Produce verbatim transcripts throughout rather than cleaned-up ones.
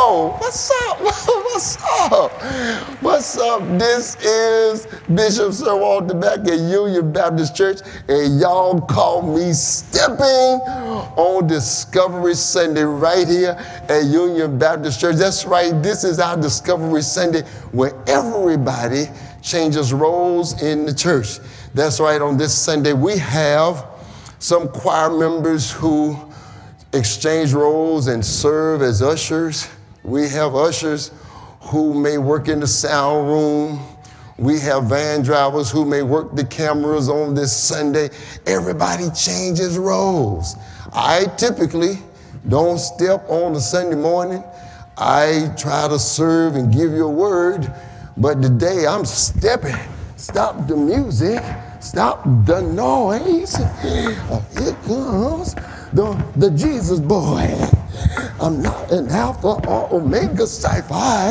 Yo, what's up? What's up? What's up? This is Bishop Sir Walter Mack at Union Baptist Church, and y'all call me stepping on Discovery Sunday right here at Union Baptist Church. That's right. This is our Discovery Sunday where everybody changes roles in the church. That's right. On this Sunday, we have some choir members who exchange roles and serve as ushers. We have ushers who may work in the sound room. We have van drivers who may work the cameras on this Sunday. Everybody changes roles. I typically don't step on a Sunday morning. I try to serve and give you a word, but today I'm stepping. Stop the music. Stop the noise. Here comes The, the Jesus boy. I'm not an alpha or omega cipher.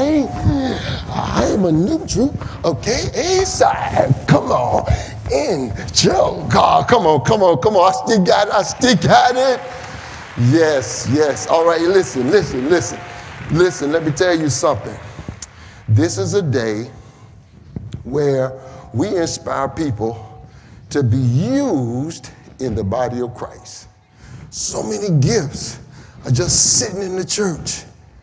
I'm a neutral, okay, A side. Come on, in Joe. God, come on, come on, come on. I still got it, I still got it. Yes, yes. All right, listen, listen, listen. Listen, let me tell you something. This is a day where we inspire people to be used in the body of Christ. So many gifts are just sitting in the church.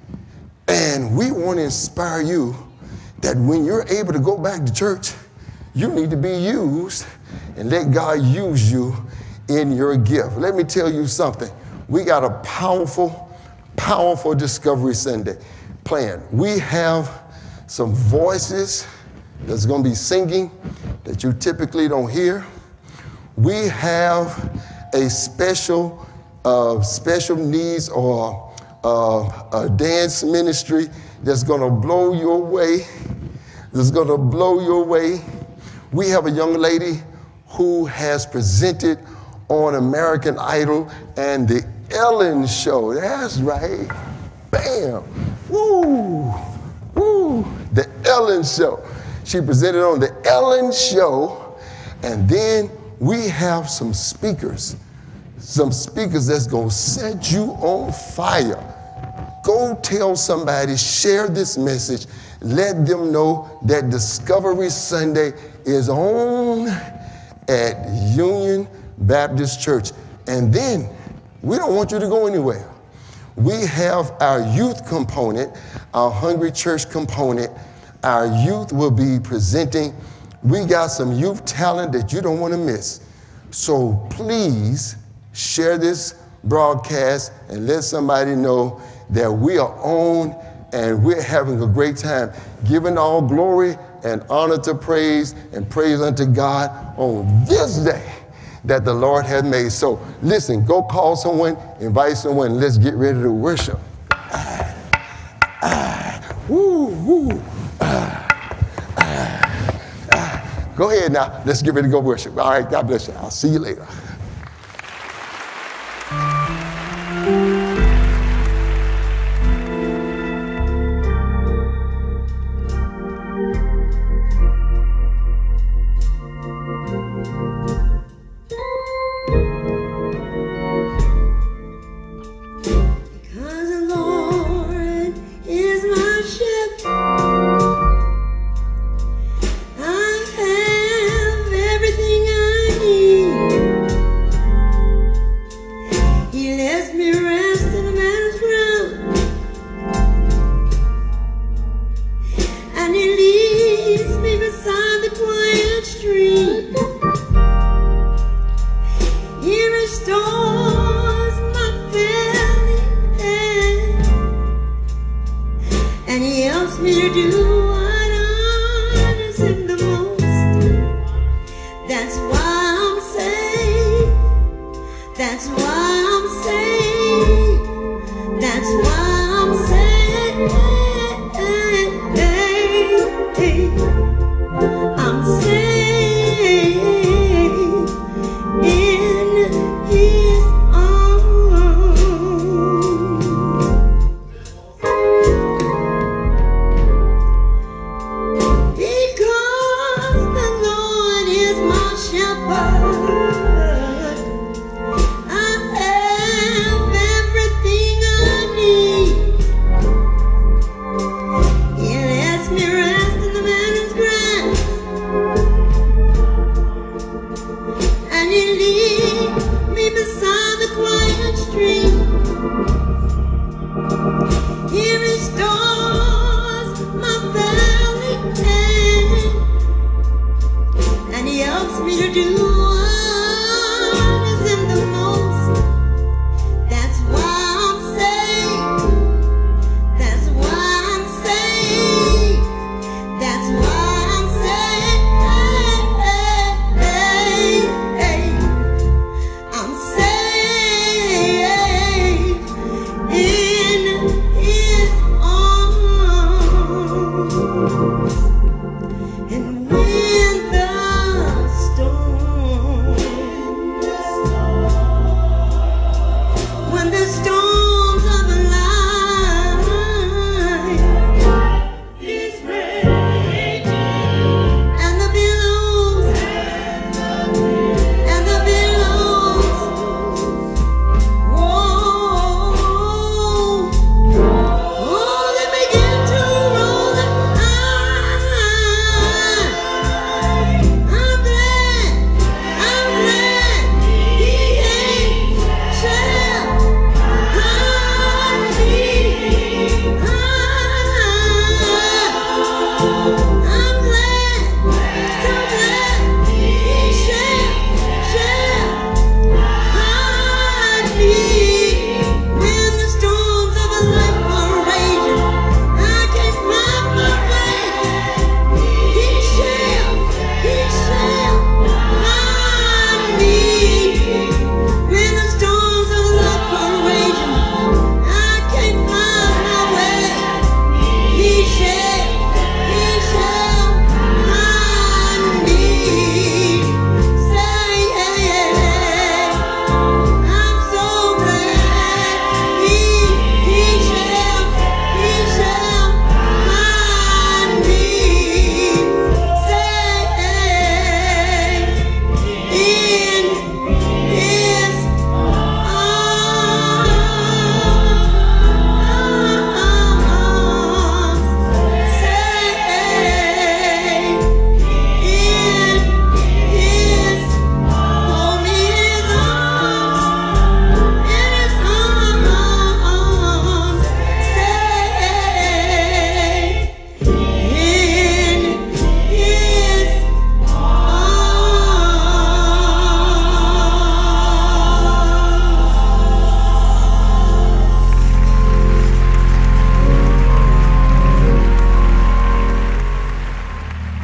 And we want to inspire you that when you're able to go back to church, you need to be used and let God use you in your gift. Let me tell you something. We got a powerful, powerful Discovery Sunday planned. We have some voices that's going to be singing that you typically don't hear. We have a special Uh, special needs or uh, a dance ministry that's going to blow you away. That's going to blow you away. We have a young lady who has presented on American Idol and the Ellen Show. That's right. Bam. Woo. Woo. The Ellen Show. She presented on the Ellen Show. And then we have some speakers. Some speakers that's going to set you on fire. Go tell somebody, share this message, let them know that Discovery Sunday is on at Union Baptist Church. And then we don't want you to go anywhere. We have our youth component, our Hungry Church component. Our youth will be presenting. We got some youth talent that you don't want to miss. So please, share this broadcast and let somebody know that we are on and we're having a great time, giving all glory and honor to praise and praise unto God on this day that the Lord has made. So listen, go call someone, invite someone, and let's get ready to worship. Ah, ah, woo, woo, ah, ah, ah. Go ahead now, let's get ready to go worship. All right, God bless you. I'll see you later. That's why I'm saved.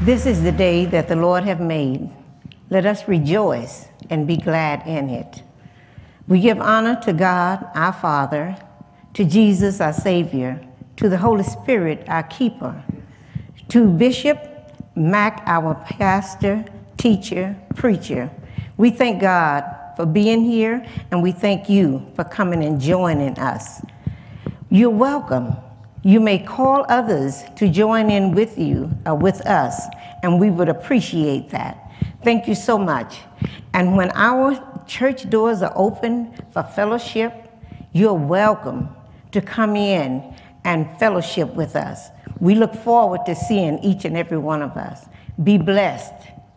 This is the day that the Lord hath made. Let us rejoice and be glad in it. We give honor to God, our Father, to Jesus, our Savior, to the Holy Spirit, our keeper, to Bishop Mack, our pastor, teacher, preacher. We thank God for being here, and we thank you for coming and joining us. You're welcome. You may call others to join in with you or with us, and we would appreciate that. Thank you so much. And when our church doors are open for fellowship, you're welcome to come in and fellowship with us. We look forward to seeing each and every one of us. Be blessed.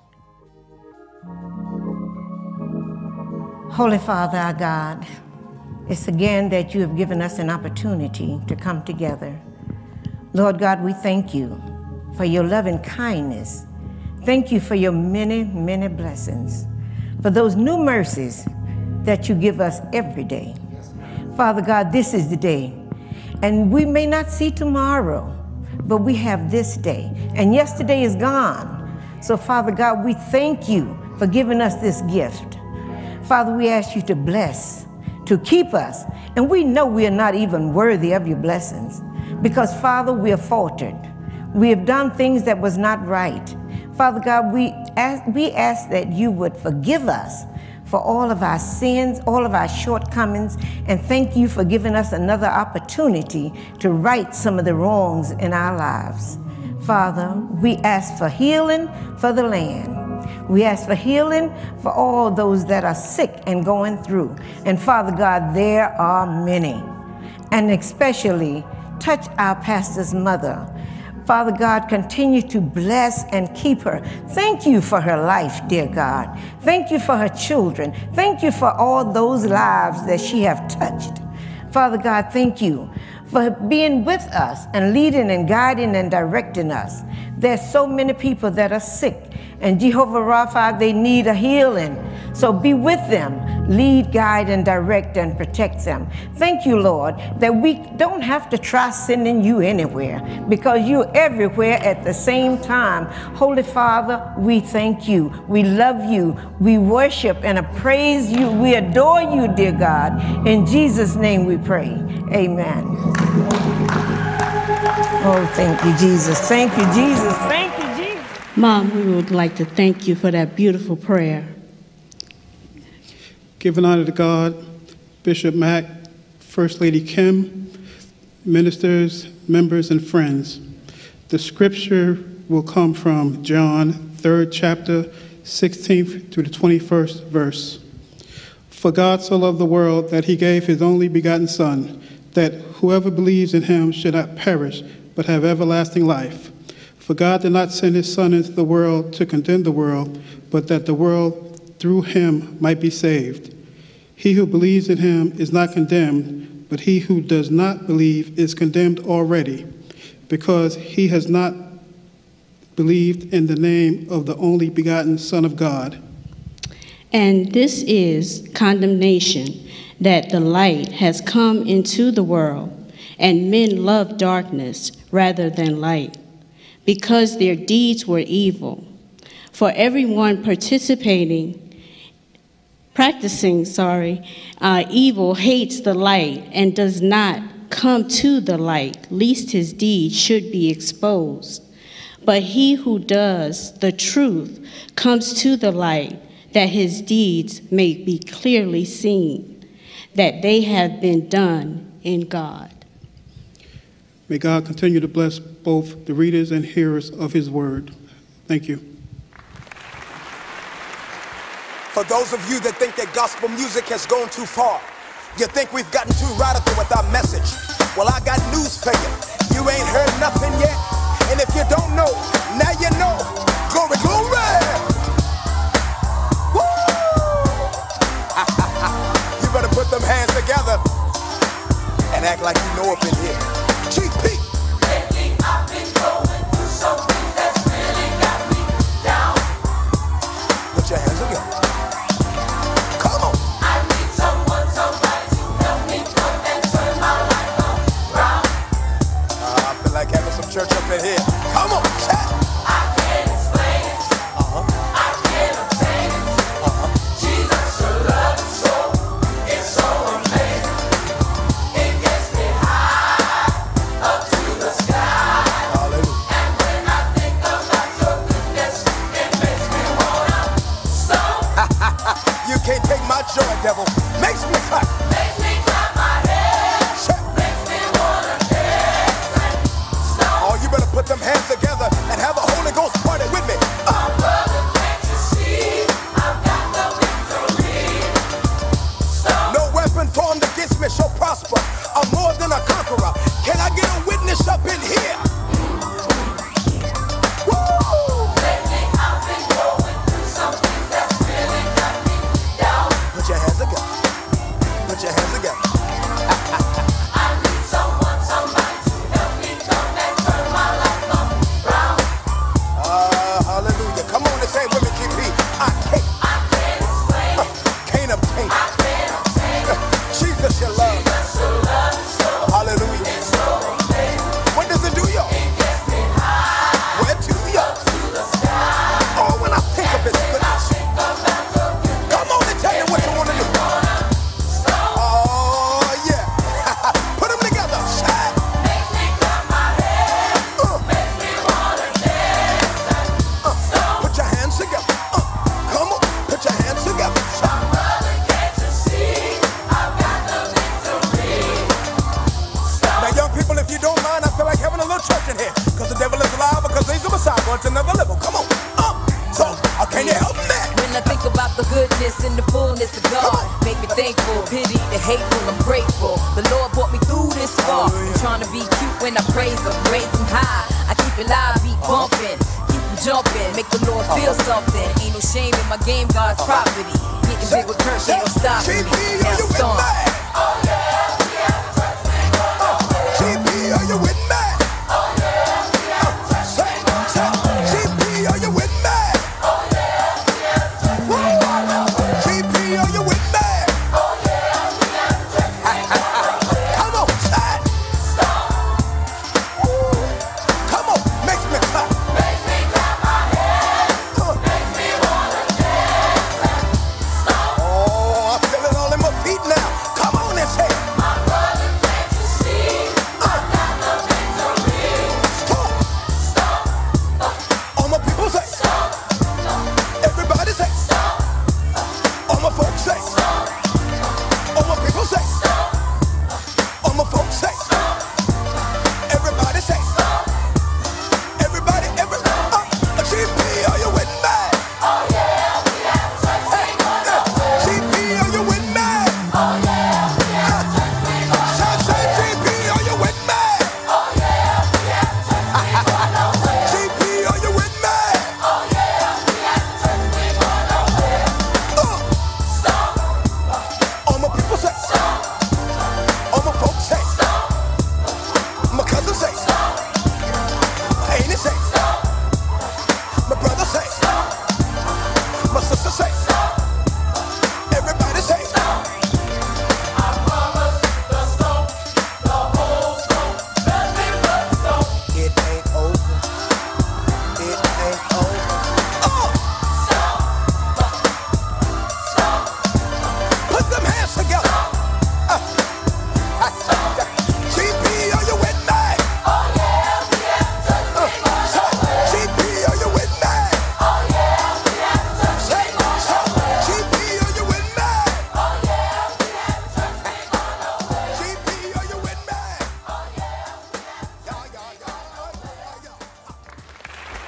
Holy Father, our God, it's again that you have given us an opportunity to come together. Lord God, we thank you for your loving kindness. Thank you for your many, many blessings, for those new mercies that you give us every day. Father God, this is the day, and we may not see tomorrow, but we have this day, and yesterday is gone. So Father God, we thank you for giving us this gift. Father, we ask you to bless, to keep us, and we know we are not even worthy of your blessings, because Father, we have faltered. We have done things that was not right. Father God, we ask, we ask that you would forgive us for all of our sins, all of our shortcomings, and thank you for giving us another opportunity to right some of the wrongs in our lives. Father, we ask for healing for the land. We ask for healing for all those that are sick and going through. And Father God, there are many. And especially touch our pastor's mother. Father God, continue to bless and keep her. Thank you for her life, dear God. Thank you for her children. Thank you for all those lives that she have touched. Father God, thank you for being with us and leading and guiding and directing us. There's so many people that are sick, and Jehovah Rapha, they need a healing. So be with them, lead, guide, and direct and protect them. Thank you, Lord, that we don't have to try sending you anywhere, because you're everywhere at the same time. Holy Father, we thank you. We love you. We worship and praise you. We adore you, dear God. In Jesus' name we pray. Amen. Oh, thank you, Jesus. Thank you, Jesus. Thank you, Jesus. Mom, we would like to thank you for that beautiful prayer. Giving honor to God, Bishop Mack, First Lady Kim, ministers, members, and friends. The scripture will come from John, third chapter, sixteenth to the twenty-first verse. For God so loved the world that he gave his only begotten Son, that whoever believes in him should not perish, but have everlasting life. For God did not send his Son into the world to condemn the world, but that the world through him might be saved. He who believes in him is not condemned, but he who does not believe is condemned already, because he has not believed in the name of the only begotten Son of God. And this is condemnation, that the light has come into the world, and men love darkness rather than light, because their deeds were evil. For everyone participating, practicing, sorry, uh, evil hates the light and does not come to the light, lest his deeds should be exposed. But he who does the truth comes to the light, that his deeds may be clearly seen, that they have been done in God. May God continue to bless both the readers and hearers of his word. Thank you. For those of you that think that gospel music has gone too far, you think we've gotten too radical with our message, well, I got news for you. You ain't heard nothing yet, and if you don't know, now you know. Glory, glory! Woo! You better put them hands together and act like you know up in here. G P! Lately I've been going through something that's really got me down. Put your hands together. Come on! I need someone, somebody to help me come and turn my life around. Uh, I feel like having some church up in here. Come on, chat! I can't little church in here. Cause the devil is alive, because he's a Messiah, going to another level. Come on, uh, so, uh, can you help me? When I think about the goodness and the fullness of God, make me thankful, pity the hateful, I'm grateful. The Lord brought me through this far. I'm trying to be cute when I praise him, raise him high. I keep it live, beat bumping, keep him jumping, make the Lord feel something. Ain't no shame in my game, God's property. Getting big with curse, ain't no stopping me. Now storm. Oh yeah, we have a church big on. G P, are you with me? Oh yeah, we have a church big on. G P, are you with me? Oh yeah, we have a church big on. G P, are you with me? Oh yeah, we have a church big on. Come on, say. Stop. Come on, makes me clap. Makes me clap my hands. Makes me wanna dance. Stop. Oh, I feel it all in my feet now. Come on and say. My brother, can't you see? I got the victory. Stop. Stop. All my people say. Stop. Everybody say. Stop. All my folks say. Stop. All my people say. Stop. All my folks say. Stop. Everybody say. Stop. Everybody, every. Uh, G P, are you with me? Oh yeah, we have a church big on. G P, are you with me? Oh yeah, we have a church big on. Shout, say, G P, are you with me? Oh yeah, we have a church big on. G P, are you with me? Oh yeah, we have a church big on. Uh, Stop. All my people say. Stop. All my folks say. Stop. My cousin say. Stop. My auntie say. Stop. My brother say. Stop. My sister say. Stop. Everybody say. Stop. I promise the stone, the whole stone, nothing but stone. It ain't over. It ain't over. Oh! Stop. Stop. Put them hands together. Uh, G P, are you with me? Oh yeah, we have a church big on. G P, are you with me? Oh yeah, we have a church big on. G P, are you with me? Oh yeah, we have a church big on. G P, are you with me? Oh yeah, we have a church big on.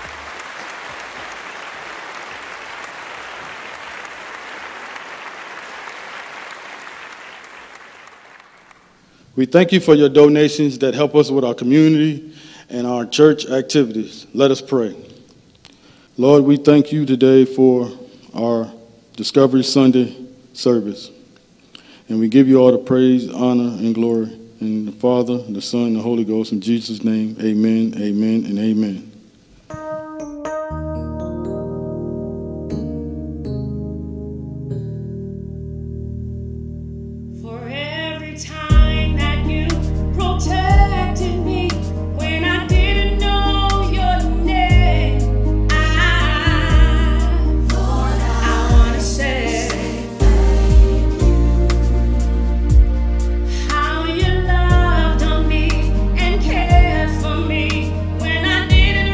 We thank you for your donations that help us with our community and our church activities. Let us pray. Lord, we thank you today for our Discovery Sunday service. And we give you all the praise, honor, and glory. In the Father, the Son, and the Holy Ghost. In Jesus' name, amen, amen, and amen. For every time that you protected me when I didn't know your name, I, Lord, I want to say how you loved on me and cared for me when I didn't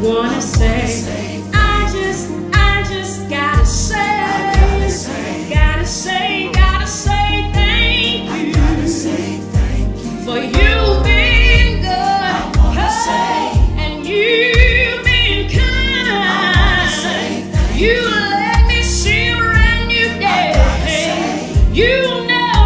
wanna say, I just, I just gotta say, gotta say, gotta say thank you for you being good, hey, and you being kind. You let me see a brand new day. You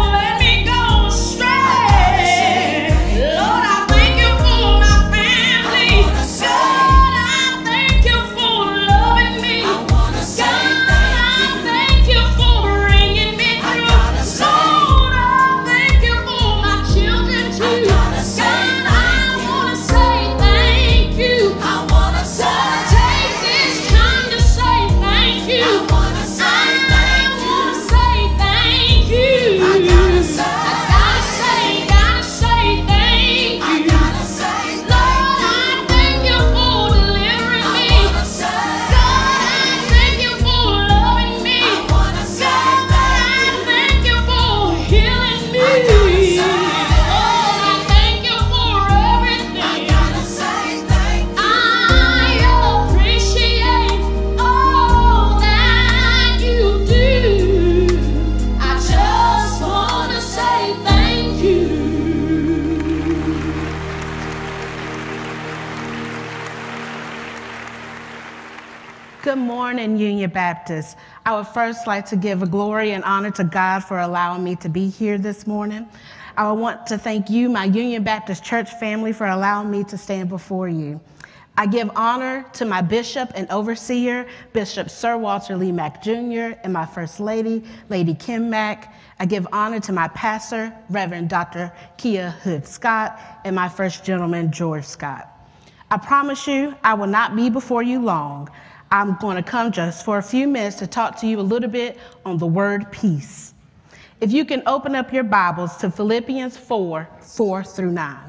Good morning, Union Baptist. I would first like to give a glory and honor to God for allowing me to be here this morning. I would want to thank you, my Union Baptist Church family, for allowing me to stand before you. I give honor to my bishop and overseer, Bishop Sir Walter Lee Mack Junior, and my First Lady, Lady Kim Mack. I give honor to my pastor, Reverend Doctor Kia Hood Scott, and my First Gentleman, George Scott. I promise you, I will not be before you long. I'm going to come just for a few minutes to talk to you a little bit on the word peace. If you can open up your Bibles to Philippians four, four through nine.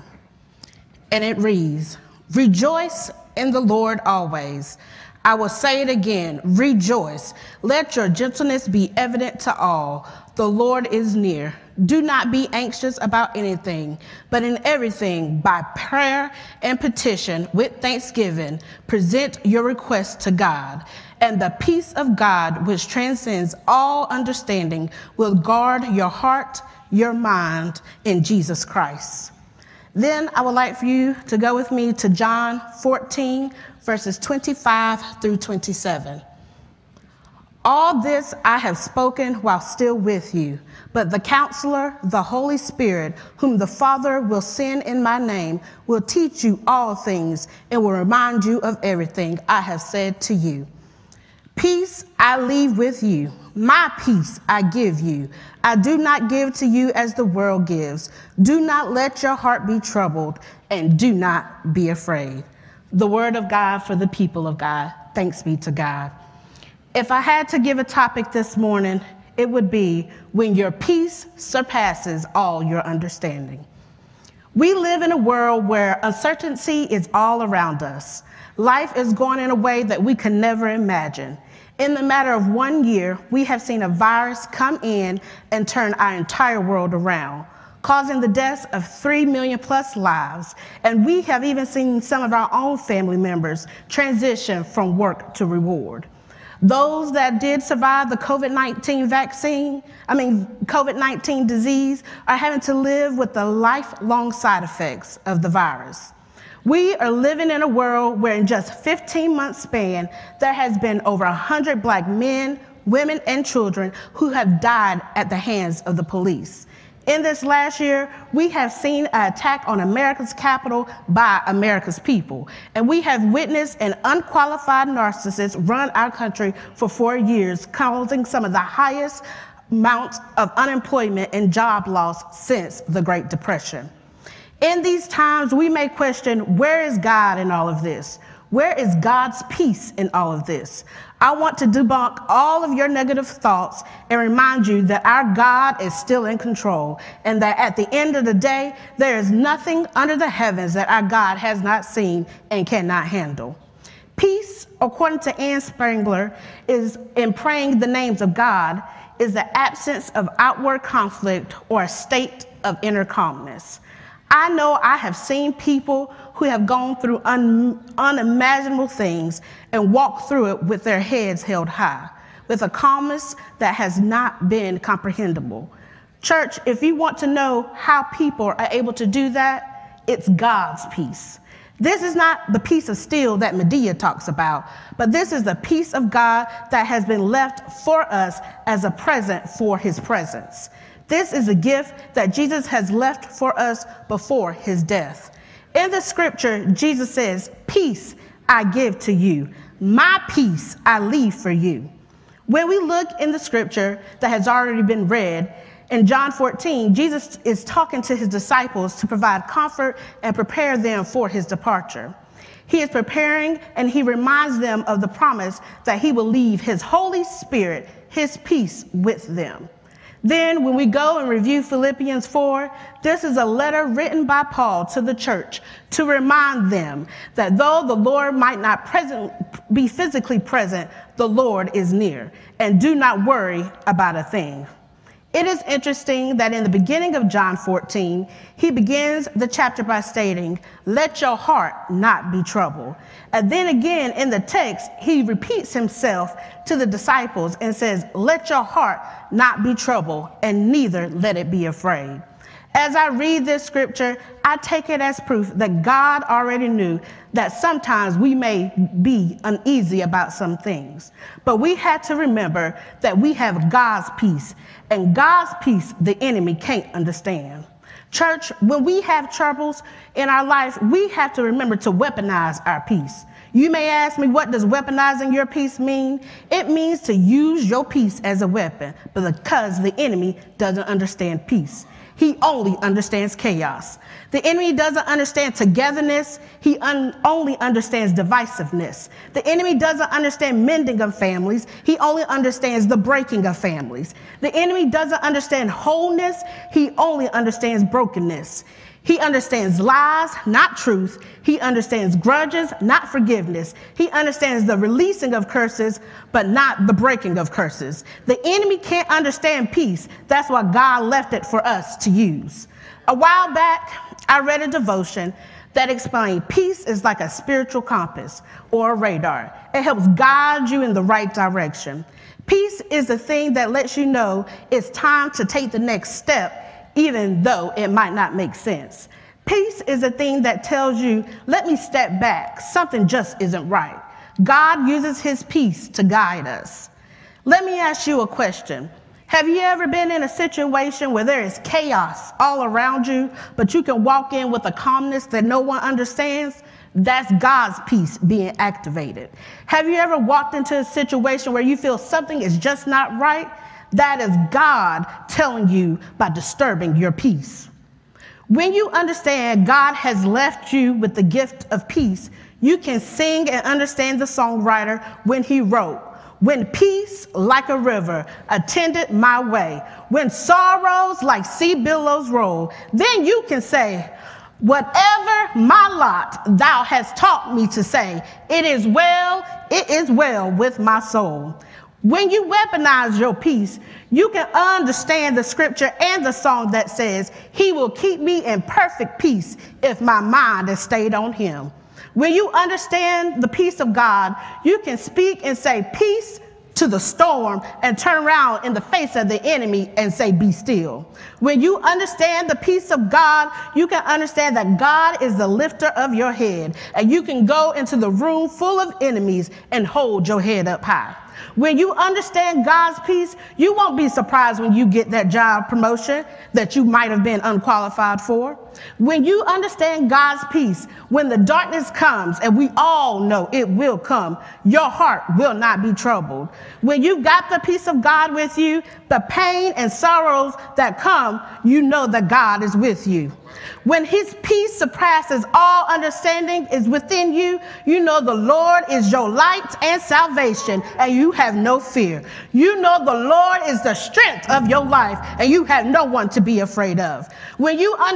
And it reads, "Rejoice in the Lord always. I will say it again, rejoice. Let your gentleness be evident to all. The Lord is near. Do not be anxious about anything, but in everything, by prayer and petition, with thanksgiving, present your requests to God. And the peace of God, which transcends all understanding, will guard your heart, your mind in Jesus Christ." Then I would like for you to go with me to John fourteen, verses twenty-five through twenty-seven. "All this I have spoken while still with you, but the Counselor, the Holy Spirit, whom the Father will send in my name, will teach you all things and will remind you of everything I have said to you. Peace I leave with you, my peace I give you. I do not give to you as the world gives. Do not let your heart be troubled, and do not be afraid." The word of God for the people of God. Thanks be to God. If I had to give a topic this morning, it would be when your peace surpasses all your understanding. We live in a world where uncertainty is all around us. Life is going in a way that we could never imagine. In the matter of one year, we have seen a virus come in and turn our entire world around, causing the deaths of three million plus lives. And we have even seen some of our own family members transition from work to reward. Those that did survive the COVID nineteen vaccine, I mean, COVID nineteen disease, are having to live with the lifelong side effects of the virus. We are living in a world where in just fifteen months span, there has been over one hundred black men, women, and children who have died at the hands of the police. In this last year, we have seen an attack on America's capital by America's people, and we have witnessed an unqualified narcissist run our country for four years, causing some of the highest amounts of unemployment and job loss since the Great Depression. In these times, we may question, where is God in all of this? Where is God's peace in all of this? I want to debunk all of your negative thoughts and remind you that our God is still in control, and that at the end of the day, there is nothing under the heavens that our God has not seen and cannot handle. Peace, according to Ann Spangler, is in praying the names of God, is the absence of outward conflict or a state of inner calmness. I know I have seen people who have gone through un, unimaginable things and walked through it with their heads held high, with a calmness that has not been comprehensible. Church, if you want to know how people are able to do that, it's God's peace. This is not the piece of steel that Medea talks about, but this is the peace of God that has been left for us as a present for his presence. This is a gift that Jesus has left for us before his death. In the scripture, Jesus says, "Peace I give to you. My peace I leave for you." When we look in the scripture that has already been read, in John fourteen, Jesus is talking to his disciples to provide comfort and prepare them for his departure. He is preparing, and he reminds them of the promise that he will leave his Holy Spirit, his peace, with them. Then when we go and review Philippians four, this is a letter written by Paul to the church to remind them that though the Lord might not present, be physically present, the Lord is near, and do not worry about a thing. It is interesting that in the beginning of John fourteen, he begins the chapter by stating, "Let your heart not be troubled." And then again in the text, he repeats himself to the disciples and says, "Let your heart not be troubled, and neither let it be afraid." As I read this scripture, I take it as proof that God already knew that sometimes we may be uneasy about some things. But we had to remember that we have God's peace, and God's peace the enemy can't understand. Church, when we have troubles in our life, we have to remember to weaponize our peace. You may ask me, what does weaponizing your peace mean? It means to use your peace as a weapon, but because the enemy doesn't understand peace. He only understands chaos. The enemy doesn't understand togetherness. He un- only understands divisiveness. The enemy doesn't understand mending of families. He only understands the breaking of families. The enemy doesn't understand wholeness. He only understands brokenness. He understands lies, not truth. He understands grudges, not forgiveness. He understands the releasing of curses, but not the breaking of curses. The enemy can't understand peace. That's why God left it for us to use. A while back, I read a devotion that explained peace is like a spiritual compass or a radar. It helps guide you in the right direction. Peace is the thing that lets you know it's time to take the next step, even though it might not make sense. Peace is a thing that tells you, let me step back. Something just isn't right. God uses his peace to guide us. Let me ask you a question. Have you ever been in a situation where there is chaos all around you, but you can walk in with a calmness that no one understands? That's God's peace being activated. Have you ever walked into a situation where you feel something is just not right? That is God telling you by disturbing your peace. When you understand God has left you with the gift of peace, you can sing and understand the songwriter when he wrote, "When peace like a river attended my way, when sorrows like sea billows roll, then you can say, whatever my lot thou hast taught me to say, it is well, it is well with my soul." When you weaponize your peace, you can understand the scripture and the song that says, "He will keep me in perfect peace if my mind is stayed on him." When you understand the peace of God, you can speak and say peace to the storm and turn around in the face of the enemy and say, "Be still." When you understand the peace of God, you can understand that God is the lifter of your head, and you can go into the room full of enemies and hold your head up high. When you understand God's peace, you won't be surprised when you get that job promotion that you might have been unqualified for. When you understand God's peace, when the darkness comes, and we all know it will come, your heart will not be troubled. When you got the peace of God with you, the pain and sorrows that come, you know that God is with you. When his peace surpasses all understanding is within you, you know the Lord is your light and salvation, and you have no fear. You know the Lord is the strength of your life, and you have no one to be afraid of. When you understand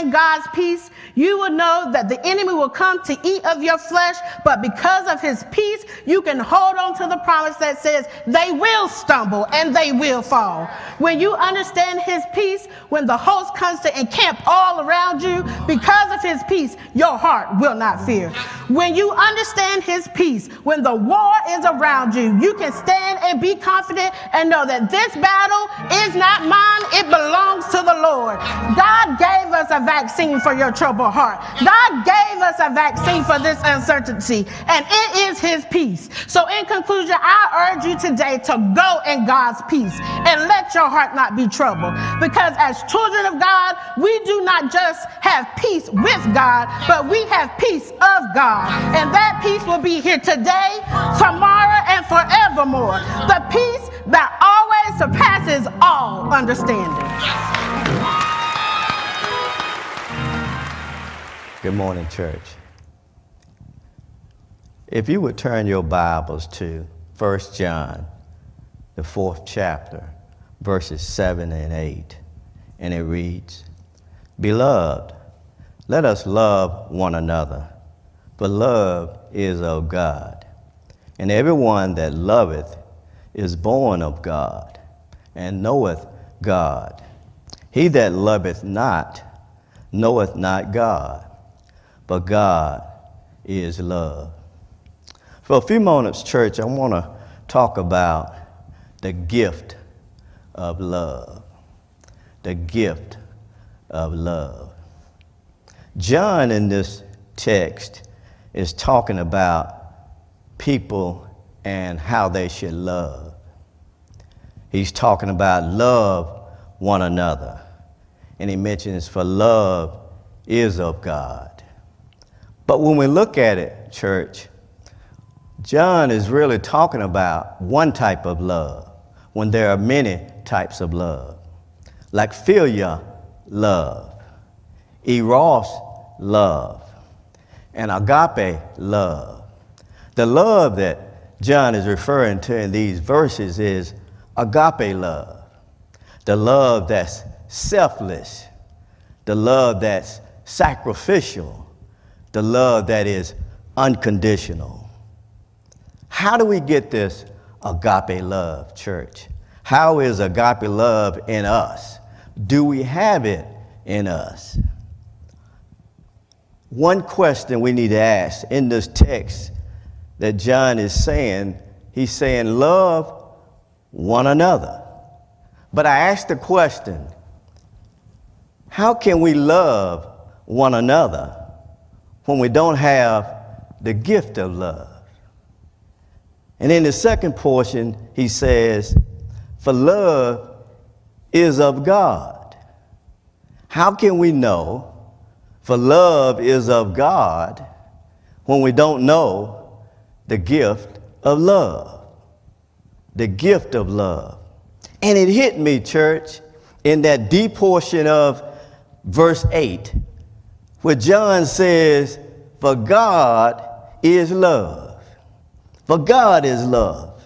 understand God's peace, you will know that the enemy will come to eat of your flesh, but because of his peace, you can hold on to the promise that says they will stumble and they will fall. When you understand his peace, when the host comes to encamp all around you, because of his peace, your heart will not fear. When you understand his peace, when the war is around you, you can stand and be confident and know that this battle is not mine, it belongs to the Lord. God gave us a vaccine for your troubled heart. God gave us a vaccine for this uncertainty, and it is his peace. So in conclusion, I urge you today to go in God's peace and let your heart not be troubled, because as children of God, we do not just have peace with God, but we have peace of God, and that peace will be here today, tomorrow, and forevermore. The peace that always surpasses all understanding. Good morning, church. If you would turn your Bibles to First John, the fourth chapter, verses seven and eight, and it reads, "Beloved, let us love one another, for love is of God. And everyone that loveth is born of God, and knoweth God. He that loveth not knoweth not God, but God is love." For a few moments, church, I want to talk about the gift of love. The gift of love. John in this text is talking about people and how they should love. He's talking about love one another. And he mentions for love is of God. But when we look at it, church, John is really talking about one type of love when there are many types of love. Like philia love, eros love, and agape love. The love that John is referring to in these verses is agape love, the love that's selfless, the love that's sacrificial, the love that is unconditional. How do we get this agape love, church? How is agape love in us? Do we have it in us? One question we need to ask in this text that John is saying, he's saying love one another. But I asked the question, how can we love one another when we don't have the gift of love? And in the second portion, he says, for love is of God. How can we know for love is of God when we don't know the gift of love? The gift of love. And it hit me, church, in that D portion of verse eight, where John says, for God is love. For God is love.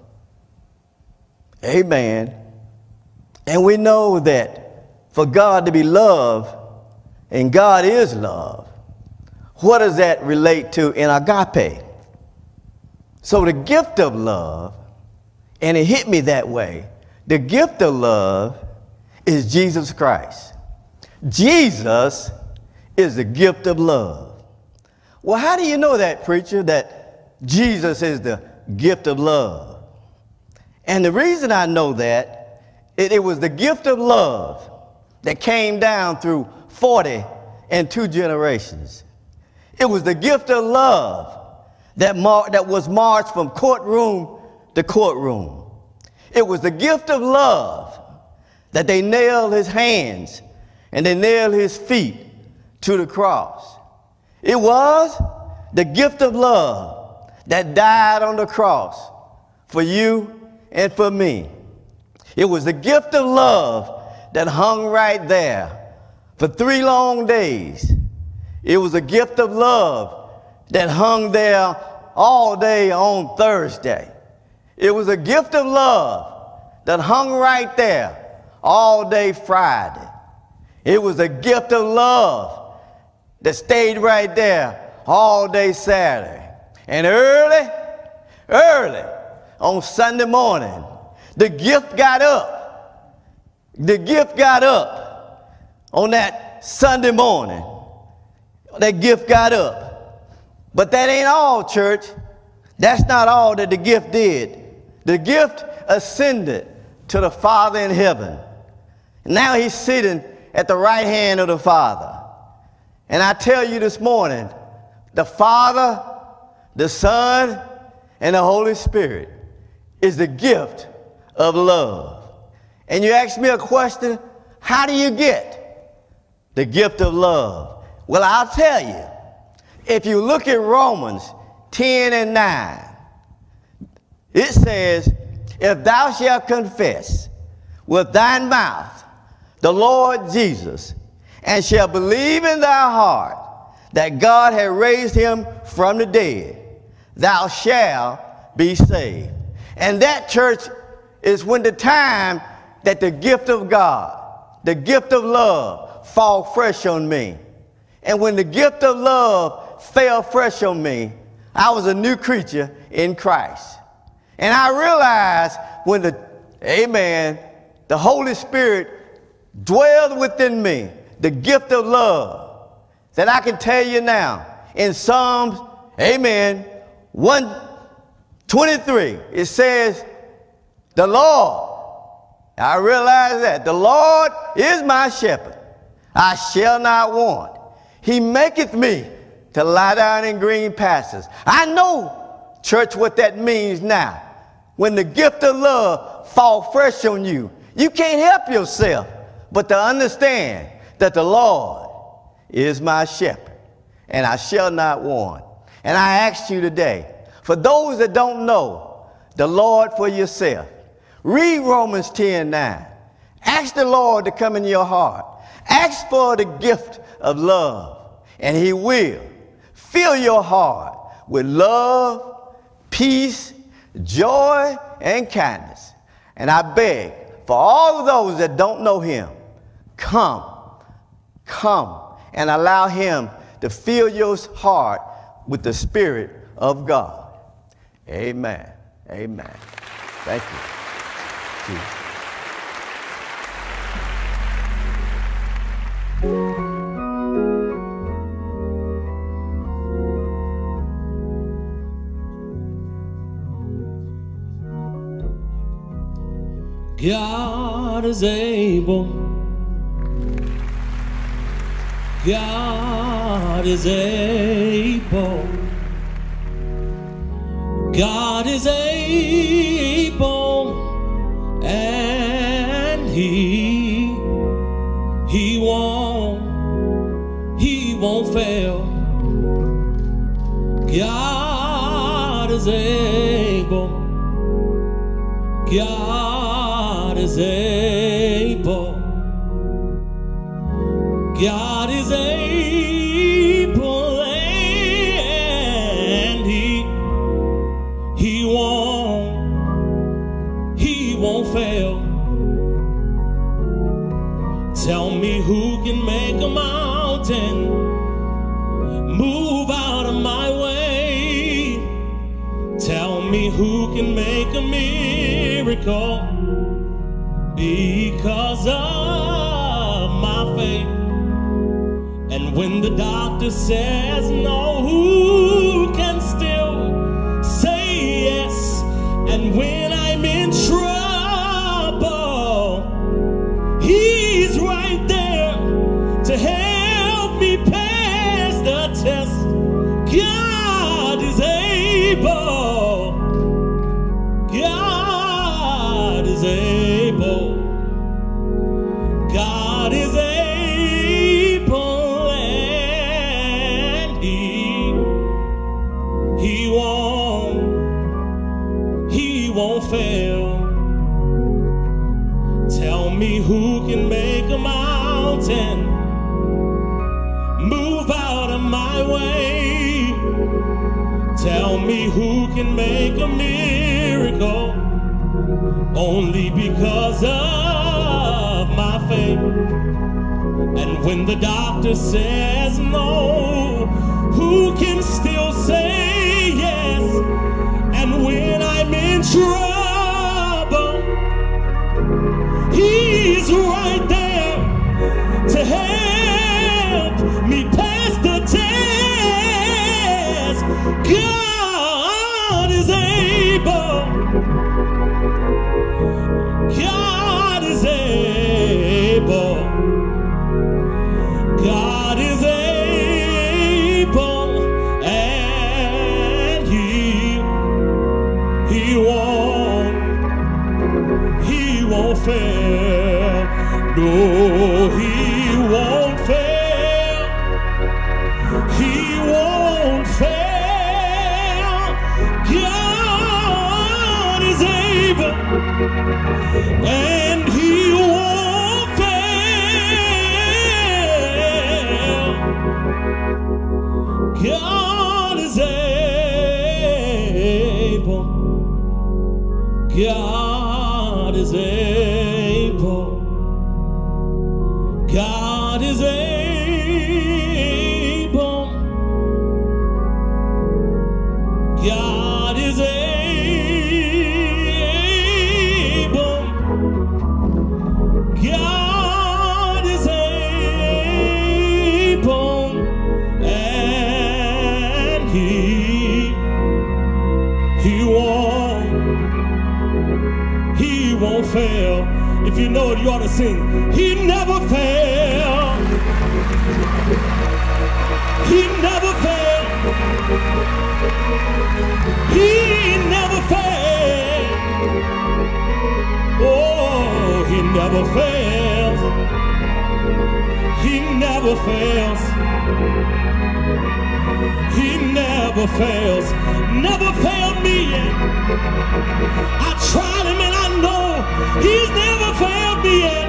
Amen. And we know that for God to be love, and God is love, what does that relate to in agape? So the gift of love, and it hit me that way, the gift of love is Jesus Christ. Jesus is the gift of love. Well, how do you know that, preacher, that Jesus is the gift of love? And the reason I know that, it, it was the gift of love that came down through forty and two generations. It was the gift of love that, mar- that was marched from courtroom to courtroom. It was the gift of love that they nailed his hands and they nailed his feet to the cross. It was the gift of love that died on the cross for you and for me. It was the gift of love that hung right there for three long days. It was a gift of love that hung there all day on Thursday. It was a gift of love that hung right there all day Friday. It was a gift of love that stayed right there all day Saturday. And early, early on Sunday morning, the gift got up. The gift got up on that Sunday morning. That gift got up. But that ain't all, church. That's not all that the gift did. The gift ascended to the Father in heaven. Now he's sitting at the right hand of the Father. And I tell you this morning, the Father, the Son, and the Holy Spirit is the gift of love. And you ask me a question, how do you get the gift of love? Well, I'll tell you. If you look at Romans ten and nine, it says, if thou shalt confess with thine mouth the Lord Jesus, and shalt believe in thy heart that God had raised him from the dead, thou shalt be saved. And that, church, is when the time that the gift of God, the gift of love, fall fresh on me. And when the gift of love fell fresh on me, I was a new creature in Christ. And I realized when the, amen, the Holy Spirit dwelled within me, the gift of love, that I can tell you now, in Psalms, amen, one twenty-three, it says, the Lord, I realize that, the Lord is my shepherd, I shall not want. He maketh me to lie down in green pastures. I know, church, what that means now. When the gift of love fall fresh on you, you can't help yourself but to understand that the Lord is my shepherd, and I shall not want. And I ask you today, for those that don't know the Lord for yourself, read Romans ten nine. Ask the Lord to come in your heart. Ask for the gift of love, and he will fill your heart with love, peace, joy, and kindness. And I beg for all of those that don't know him, come, come, and allow him to fill your heart with the Spirit of God. Amen. Amen. Thank you. Jesus. God is able. God is able. God is able, and he he won't he won't fail. God is able. God is able. God is able, and he he won't he won't fail. Tell me who can make a mountain move out of my way. Tell me who can make a miracle because of my faith. And when the doctor says no, who can still say yes? And when I'm in trouble, he's right there to help me pass the test. God is able. God is able. God is able. He won't, he won't fail. Tell me who can make a mountain move out of my way. Tell me who can make a miracle only because of my faith. And when the doctor says no, who can still say yes? And when I'm in trouble, he's right there to help me pass the test. God is able. God is able. God is able, and he, he won't, he won't fail. No, he won't fail. He won't fail. God is able, and he won't fail. God is able. God is able. God is able. God is able. God is able. And he, he won't, he won't fail. If you know it, you ought to sing. He never failed. He never failed. He never failed. Oh, he never fails. He never fails. He never fails. Never failed me yet. I tried him and I know he's never failed me yet.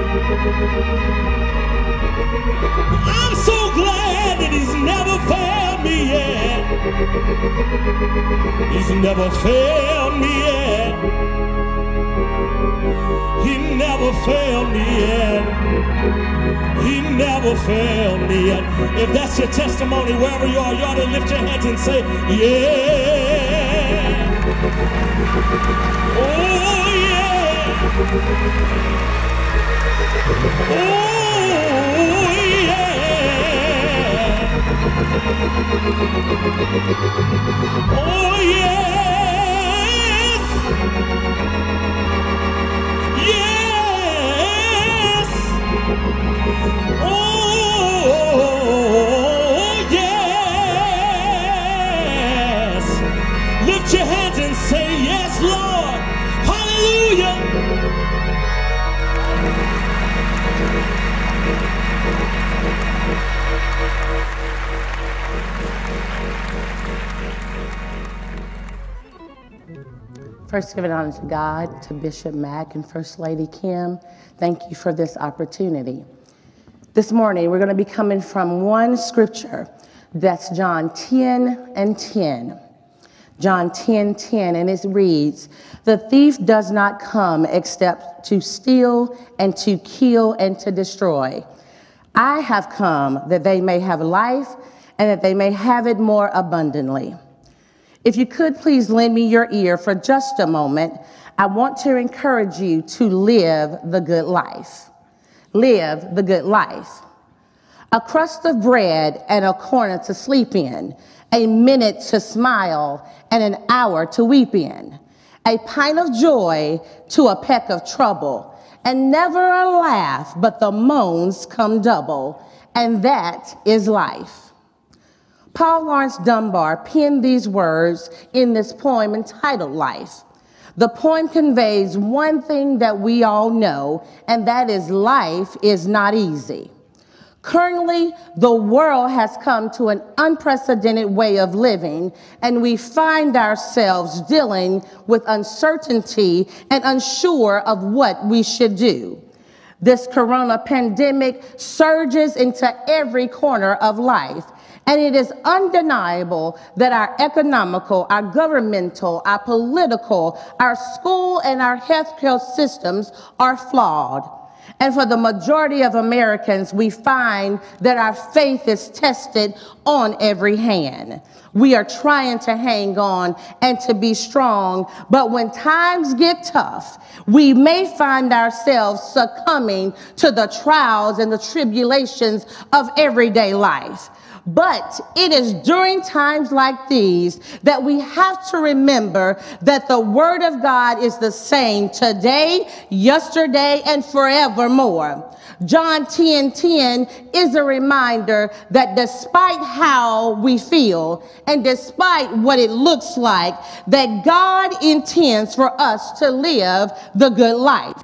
I'm so glad that he's never failed me yet. He's never failed me yet. He never failed me yet. He never failed me yet. If that's your testimony, wherever you are, you ought to lift your hands and say, yeah. Oh, yeah. Oh, yeah. Oh, yes. Yes. Oh, yes. Lift your hands and say, yes, Lord. Hallelujah. First, giving honor to God, to Bishop Mack and First Lady Kim. Thank you for this opportunity. This morning, we're going to be coming from one scripture. That's John ten and ten. John ten, ten, and it reads, "The thief does not come except to steal and to kill and to destroy. I have come that they may have life and that they may have it more abundantly." If you could please lend me your ear for just a moment, I want to encourage you to live the good life. Live the good life. A crust of bread and a corner to sleep in, a minute to smile and an hour to weep in, a pint of joy to a peck of trouble, and never a laugh, but the moans come double, and that is life. Paul Laurence Dunbar penned these words in this poem entitled Life. The poem conveys one thing that we all know, and that is life is not easy. Currently, the world has come to an unprecedented way of living, and we find ourselves dealing with uncertainty and unsure of what we should do. This corona pandemic surges into every corner of life, and it is undeniable that our economical, our governmental, our political, our school, and our healthcare systems are flawed. And for the majority of Americans, we find that our faith is tested on every hand. We are trying to hang on and to be strong, but when times get tough, we may find ourselves succumbing to the trials and the tribulations of everyday life. But it is during times like these that we have to remember that the Word of God is the same today, yesterday, and forevermore. John ten ten is a reminder that despite how we feel and despite what it looks like, that God intends for us to live the good life.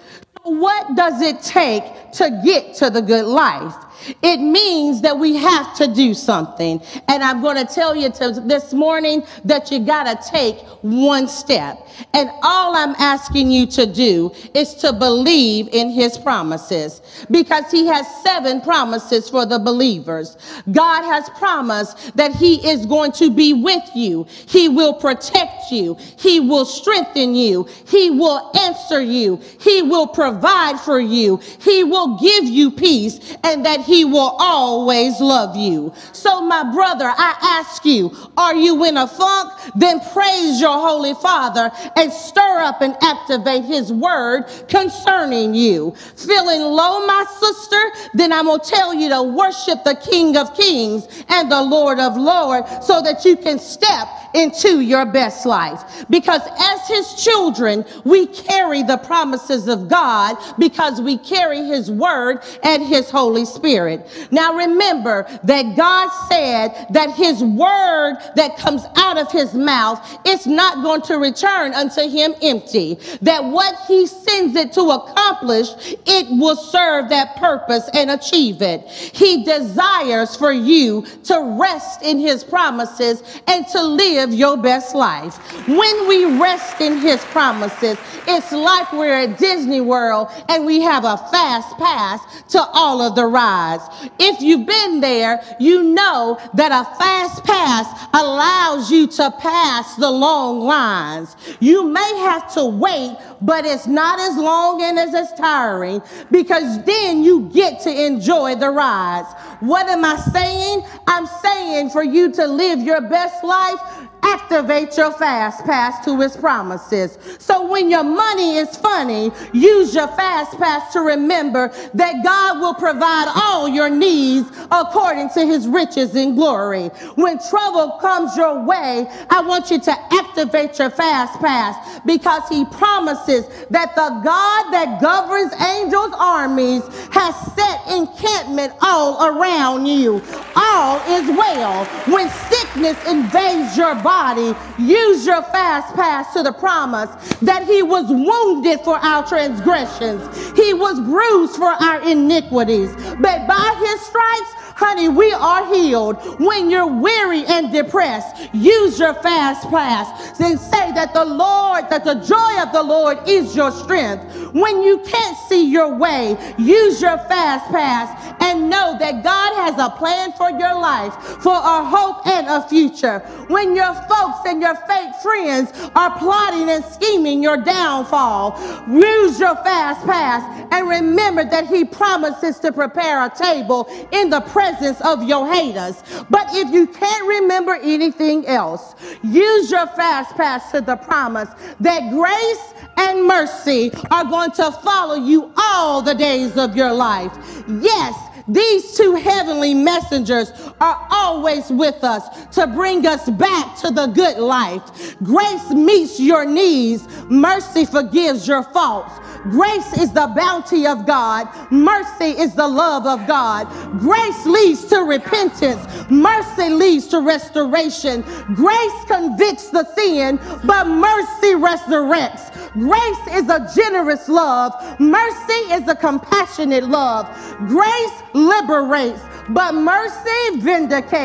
What does it take to get to the good life? It means that we have to do something. And I'm going to tell you to this morning that you got to take one step. And all I'm asking you to do is to believe in his promises, because he has seven promises for the believers. God has promised that he is going to be with you. He will protect you. He will strengthen you. He will answer you. He will provide for you. He will give you peace, and that he will always love you. So my brother, I ask you, are you in a funk? Then praise your Holy Father and stir up and activate his word concerning you. Feeling low, my sister? Then I'm going to tell you to worship the King of Kings and the Lord of Lords so that you can step into your best life. Because as his children, we carry the promises of God because we carry his word and his Holy Spirit. Now remember that God said that his word that comes out of his mouth is not going to return unto him empty. That what he sends it to accomplish, it will serve that purpose and achieve it. He desires for you to rest in his promises and to live your best life. When we rest in his promises, it's like we're at Disney World and we have a fast pass to all of the rides. If you've been there, you know that a fast pass allows you to pass the long lines. You may have to wait, but it's not as long and as it's tiring, because then you get to enjoy the rides. What am I saying? I'm saying for you to live your best life, activate your fast pass to his promises. So when your money is funny, use your fast pass to remember that God will provide all your needs according to his riches in glory. When trouble comes your way, I want you to activate your fast pass, because he promises that the God that governs angels' armies has set encampment all around you. All is well. When sickness invades your body, Body, use your fast pass to the promise that he was wounded for our transgressions. He was bruised for our iniquities. But by his stripes, honey, we are healed. When you're weary and depressed, use your fast pass and say that the Lord, that the joy of the Lord is your strength. When you can't see your way, use your fast pass and know that God has a plan for your life, for a hope and a future. When your folks and your fake friends are plotting and scheming your downfall, use your fast pass and remember that he promises to prepare a table in the presence of your haters. But if you can't remember anything else, use your fast pass to the promise that grace and mercy are going to follow you all the days of your life. Yes, these two heavenly messengers are always with us to bring us back to the good life. Grace meets your needs. Mercy forgives your faults. Grace is the bounty of God. Mercy is the love of God. Grace leads to repentance. Mercy leads to restoration. Grace convicts the sin, but mercy resurrects. Grace is a generous love. Mercy is a compassionate love. Grace liberates, but mercy vindicates.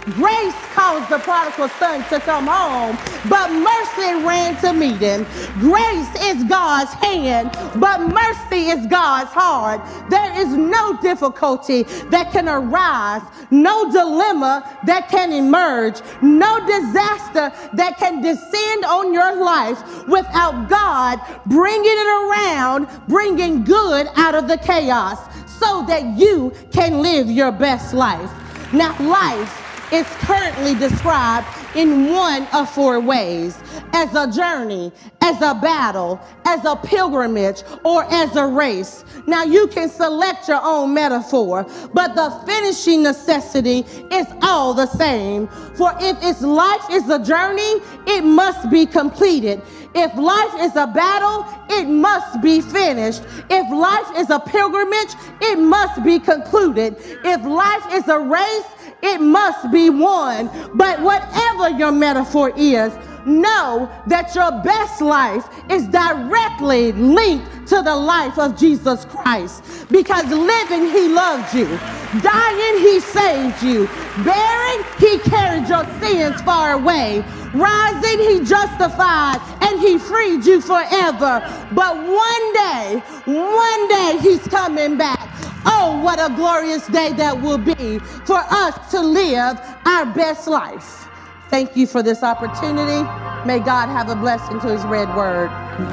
Grace caused the prodigal son to come home, but mercy ran to meet him. Grace is God's hand, but mercy is God's heart. There is no difficulty that can arise, no dilemma that can emerge, no disaster that can descend on your life without God bringing it around, bringing good out of the chaos so that you can live your best life. Now, life is currently described in one of four ways: as a journey, as a battle, as a pilgrimage, or as a race. Now you can select your own metaphor, but the finishing necessity is all the same. For if its life is a journey, it must be completed. If life is a battle, it must be finished. If life is a pilgrimage, it must be concluded. If life is a race, it must be won. But whatever your metaphor is, know that your best life is directly linked to the life of Jesus Christ. Because living, he loved you. Dying, he saved you. Bearing, he carried your sins far away. Rising, he justified and he freed you forever. But one day, one day he's coming back. Oh, what a glorious day that will be for us to live our best life. Thank you for this opportunity. May God have a blessing to his read word.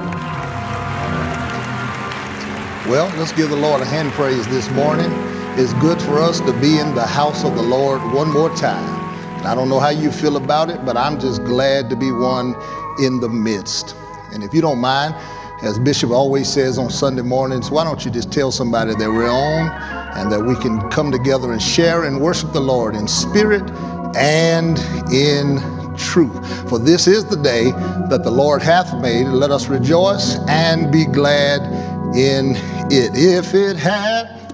Well, let's give the Lord a hand praise this morning. It's good for us to be in the house of the Lord one more time. And I don't know how you feel about it, but I'm just glad to be one in the midst. And if you don't mind, as Bishop always says on Sunday mornings, why don't you just tell somebody that we're on and that we can come together and share and worship the Lord in spirit and in truth. For this is the day that the Lord hath made. Let us rejoice and be glad in it. If it had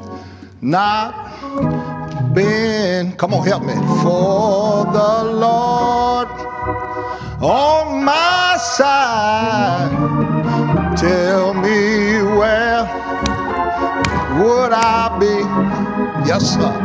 not been, come on, help me, for the Lord on my side, tell me where would I be? Yes, sir.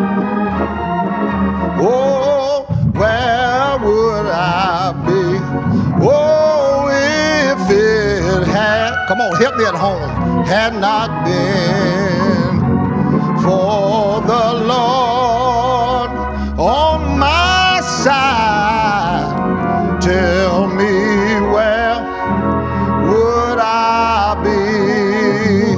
Oh, where would I be? Oh, if it had, come on, help me at home, had not been for the Lord on my side, tell me where would I be?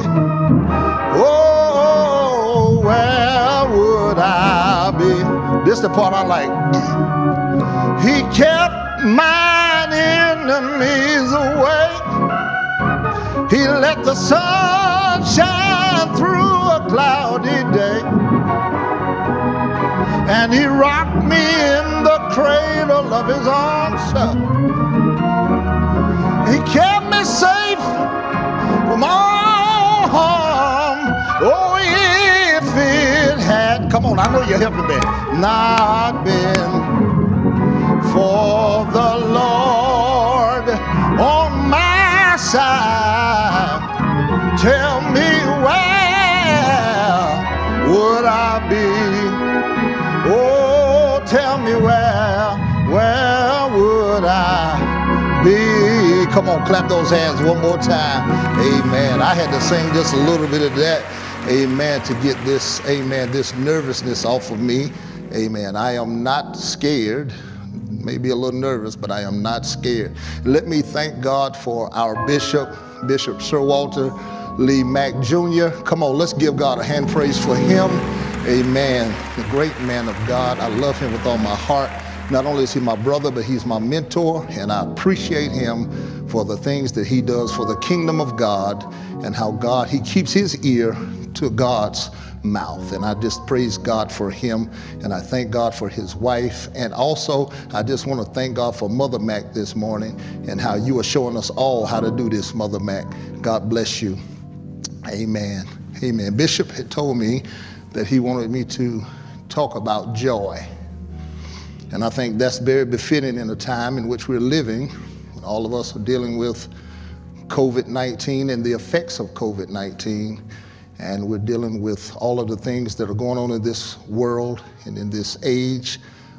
Oh, where would I be? This is the part I like. He kept mine enemies away. He let the sun shine through a cloudy day. And he rocked me in the cradle of his arms. He kept me safe from all harm. Oh, if it had, come on, I know you're helping me, not been for the Lord on my side, tell me where would I be? Oh, tell me where, where would I be? Come on, clap those hands one more time. Amen. I had to sing just a little bit of that. Amen. To get this, amen, this nervousness off of me. Amen. I am not scared. Maybe a little nervous, but I am not scared. Let me thank God for our bishop, Bishop Sir Walter Lee Mack Junior Come on, let's give God a hand praise for him. Amen. The great man of God. I love him with all my heart. Not only is he my brother, but he's my mentor, and I appreciate him for the things that he does for the kingdom of God and how God, he keeps his ear to God's mouth. And I just praise God for him, and I thank God for his wife. And also, I just want to thank God for Mother Mack this morning and how you are showing us all how to do this, Mother Mack. God bless you. Amen. Amen. Bishop had told me that he wanted me to talk about joy. And I think that's very befitting in the time in which we're living. All of us are dealing with COVID nineteen and the effects of COVID nineteen. And we're dealing with all of the things that are going on in this world and in this age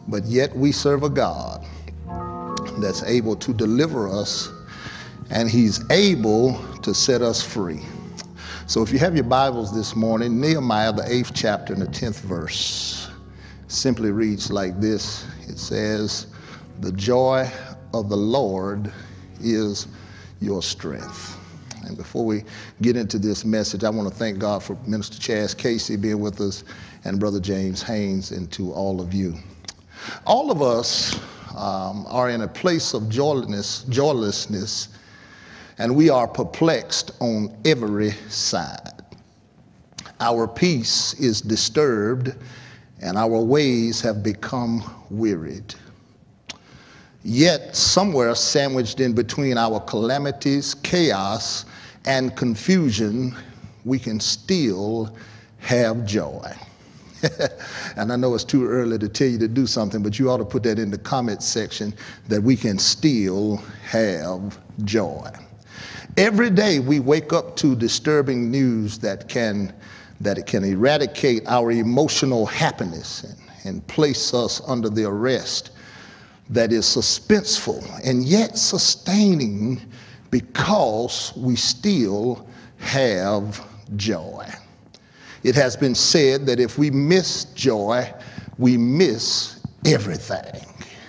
but yet we serve a God that's able to deliver us, and he's able to set us free. So if you have your Bibles this morning, Nehemiah, the eighth chapter and the tenth verse, simply reads like this. It says, "The joy of the Lord is your strength." And before we get into this message, I want to thank God for Minister Chaz Casey being with us and Brother James Haynes, and to all of you. All of us um, are in a place of joylessness, joylessness, and we are perplexed on every side. Our peace is disturbed, and our ways have become wearied. Yet somewhere sandwiched in between our calamities, chaos, and confusion, we can still have joy. And I know it's too early to tell you to do something, but you ought to put that in the comment section, that we can still have joy. Every day we wake up to disturbing news that can, that it can eradicate our emotional happiness and, and place us under the arrest that is suspenseful and yet sustaining, because we still have joy. It has been said that if we miss joy, we miss everything.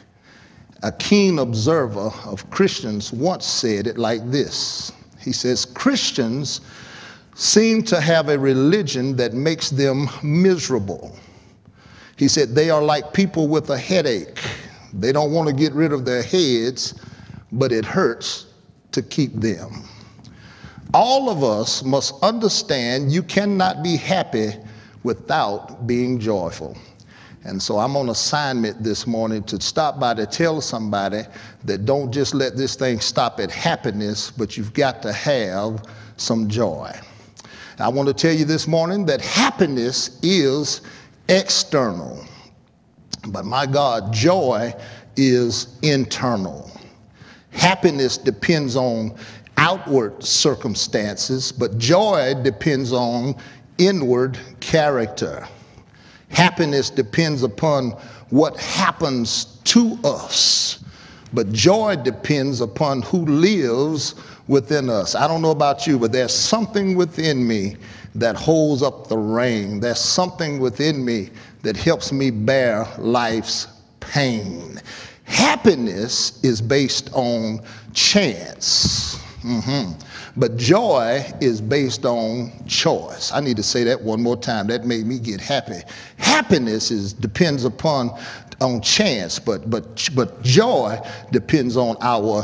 A keen observer of Christians once said it like this. He says, Christians seem to have a religion that makes them miserable. He said they are like people with a headache. They don't want to get rid of their heads, but it hurts to keep them. All of us must understand you cannot be happy without being joyful. And so I'm on assignment this morning to stop by to tell somebody that don't just let this thing stop at happiness, but you've got to have some joy. I want to tell you this morning that happiness is external, but my God, joy is internal. Happiness depends on outward circumstances, but joy depends on inward character. Happiness depends upon what happens to us, but joy depends upon who lives within us. I don't know about you, but there's something within me that holds up the rain. There's something within me that helps me bear life's pain. Happiness is based on chance. Mm-hmm. But joy is based on choice. I need to say that one more time. That made me get happy. Happiness is depends upon on chance, but but but joy depends on our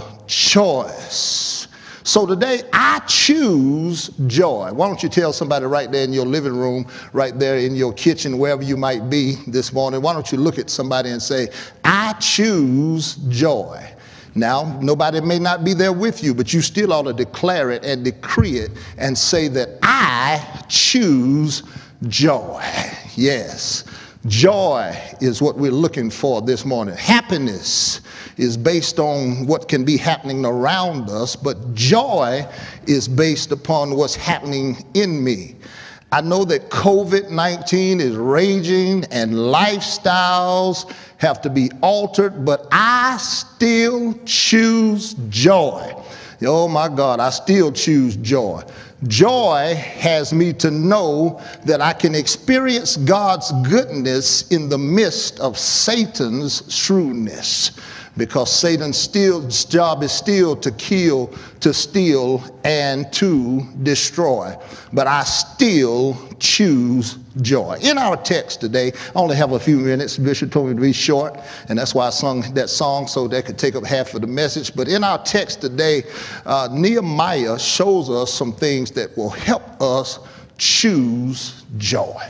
choice. So today I choose joy. Why don't you tell somebody right there in your living room, right there in your kitchen, wherever you might be this morning, why don't you look at somebody and say, I choose joy. Now, nobody may not be there with you, but you still ought to declare it and decree it and say that I choose joy. Yes, joy is what we're looking for this morning. Happiness is based on what can be happening around us, but joy is based upon what's happening in me. I know that COVID nineteen is raging and lifestyles have to be altered, but I still choose joy. Oh my God, I still choose joy. Joy has me to know that I can experience God's goodness in the midst of Satan's shrewdness, because Satan's still, job is still to kill, to steal, and to destroy. But I still choose joy. In our text today, I only have a few minutes. Bishop told me to be short, and that's why I sung that song, so that could take up half of the message. But in our text today, uh, Nehemiah shows us some things that will help us choose joy.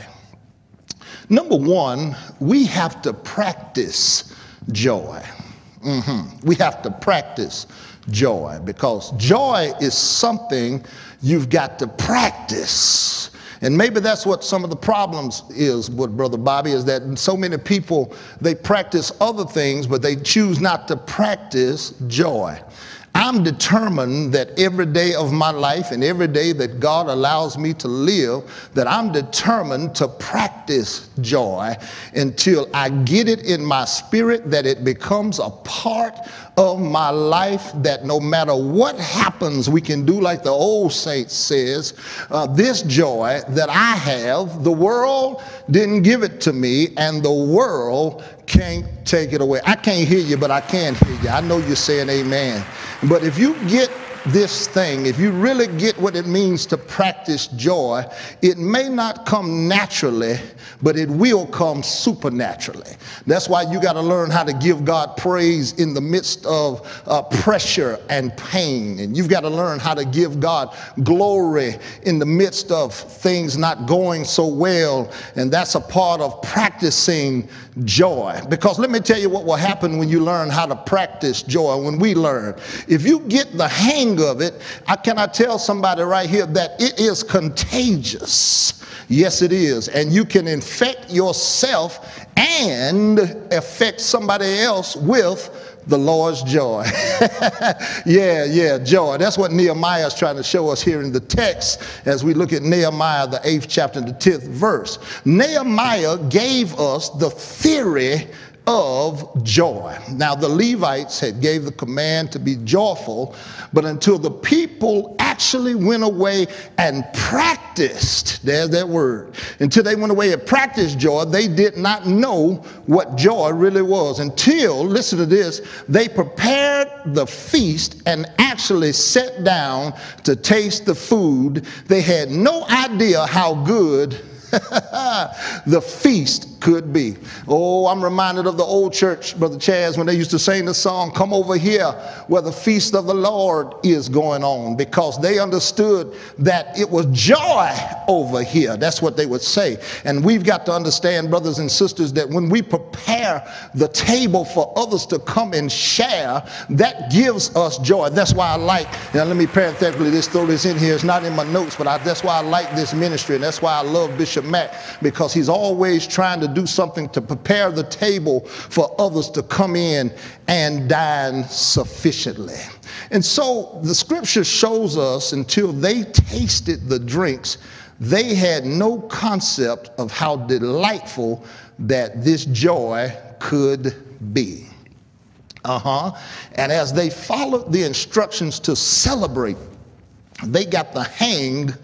Number one, we have to practice joy. Mm-hmm. We have to practice joy, because joy is something you've got to practice. And maybe that's what some of the problems is with Brother Bobby, is that so many people, they practice other things, but they choose not to practice joy. I'm determined that every day of my life and every day that God allows me to live, that I'm determined to practice joy until I get it in my spirit, that it becomes a part of my life, that no matter what happens, we can do like the old saint says, uh, this joy that I have, the world didn't give it to me, and the world can't take it away. I can't hear you, but I can hear you. I know you're saying amen. But if you get this thing, if you really get what it means to practice joy, it may not come naturally, but it will come supernaturally. That's why you got to learn how to give God praise in the midst of uh, pressure and pain. And you've got to learn how to give God glory in the midst of things not going so well. And that's a part of practicing joy. Because let me tell you what will happen when you learn how to practice joy, when we learn. If you get the hang of it, I cannot tell somebody right here that it is contagious. Yes, it is. And you can infect yourself and affect somebody else with the Lord's joy. yeah, yeah, joy. That's what Nehemiah is trying to show us here in the text as we look at Nehemiah, the eighth chapter, the tenth verse. Nehemiah gave us the theory of joy. Now the Levites had gave the command to be joyful, but until the people actually went away and practiced, there's that word, until they went away and practiced joy, they did not know what joy really was until, listen to this, they prepared the feast and actually sat down to taste the food. They had no idea how good the feast could be. Oh, I'm reminded of the old church, Brother Chaz, when they used to sing the song, "Come over here where the feast of the Lord is going on," because they understood that it was joy over here. That's what they would say. And we've got to understand, brothers and sisters, that when we prepare the table for others to come and share, that gives us joy. That's why I like, now let me parenthetically just throw this in here. It's not in my notes, but I, that's why I like this ministry, and that's why I love Bishop Mack, because he's always trying to do something to prepare the table for others to come in and dine sufficiently. And so the scripture shows us until they tasted the drinks, they had no concept of how delightful that this joy could be. Uh-huh. And as they followed the instructions to celebrate, they got the hang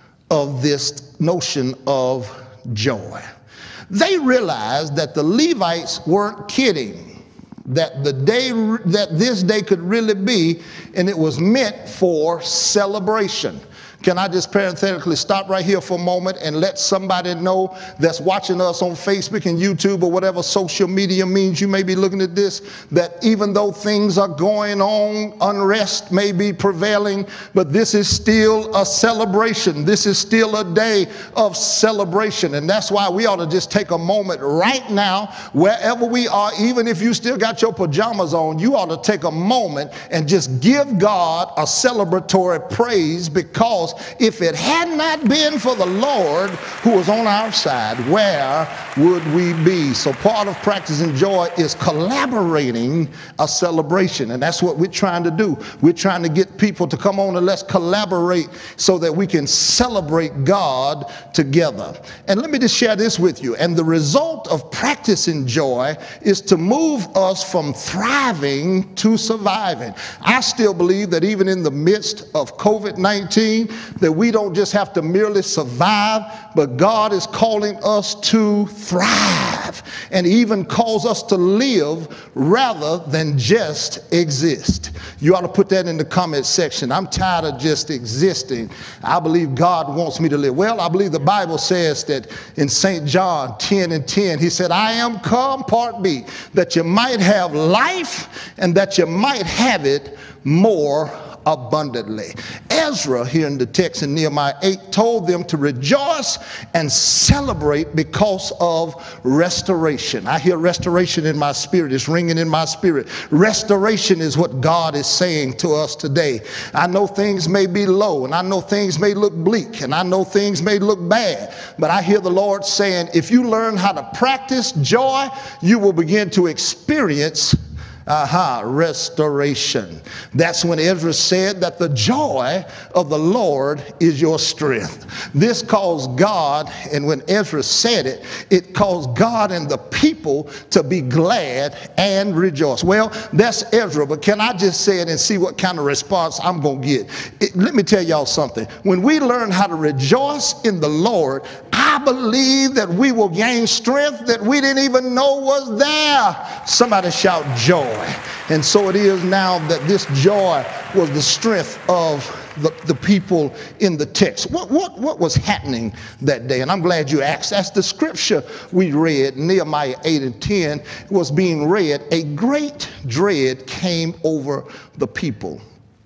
of this notion of joy. They realized that the Levites weren't kidding, that the day that this day could really be, and it was meant for celebration. Can I just parenthetically stop right here for a moment and let somebody know that's watching us on Facebook and YouTube or whatever social media means you may be looking at this, that even though things are going on, unrest may be prevailing, but this is still a celebration. This is still a day of celebration. And that's why we ought to just take a moment right now, wherever we are, even if you still got your pajamas on, you ought to take a moment and just give God a celebratory praise, because if it had not been for the Lord who was on our side, where would we be? So part of practicing joy is collaborating a celebration. And that's what we're trying to do. We're trying to get people to come on and let's collaborate so that we can celebrate God together. And let me just share this with you. And the result of practicing joy is to move us from thriving to surviving. I still believe that even in the midst of COVID nineteen, that we don't just have to merely survive, but God is calling us to thrive, and even calls us to live rather than just exist. You ought to put that in the comment section. I'm tired of just existing. I believe God wants me to live. Well, I believe the Bible says that in Saint John ten and ten, he said, "I am come," part B, "that you might have life and that you might have it more abundantly." Ezra, here in the text in Nehemiah eight, told them to rejoice and celebrate because of restoration. I hear restoration in my spirit. It's ringing in my spirit. Restoration is what God is saying to us today. I know things may be low, and I know things may look bleak, and I know things may look bad, but I hear the Lord saying, if you learn how to practice joy, you will begin to experience Aha, restoration. That's when Ezra said that the joy of the Lord is your strength. This caused God, and when Ezra said it, it caused God and the people to be glad and rejoice. Well, that's Ezra, but can I just say it and see what kind of response I'm going to get? It, let me tell y'all something. When we learn how to rejoice in the Lord, I believe that we will gain strength that we didn't even know was there. Somebody shout joy. And so it is now that this joy was the strength of the, the people in the text. What, what, what was happening that day? And I'm glad you asked. That's the scripture we read, Nehemiah eight and ten was being read. A great dread came over the people.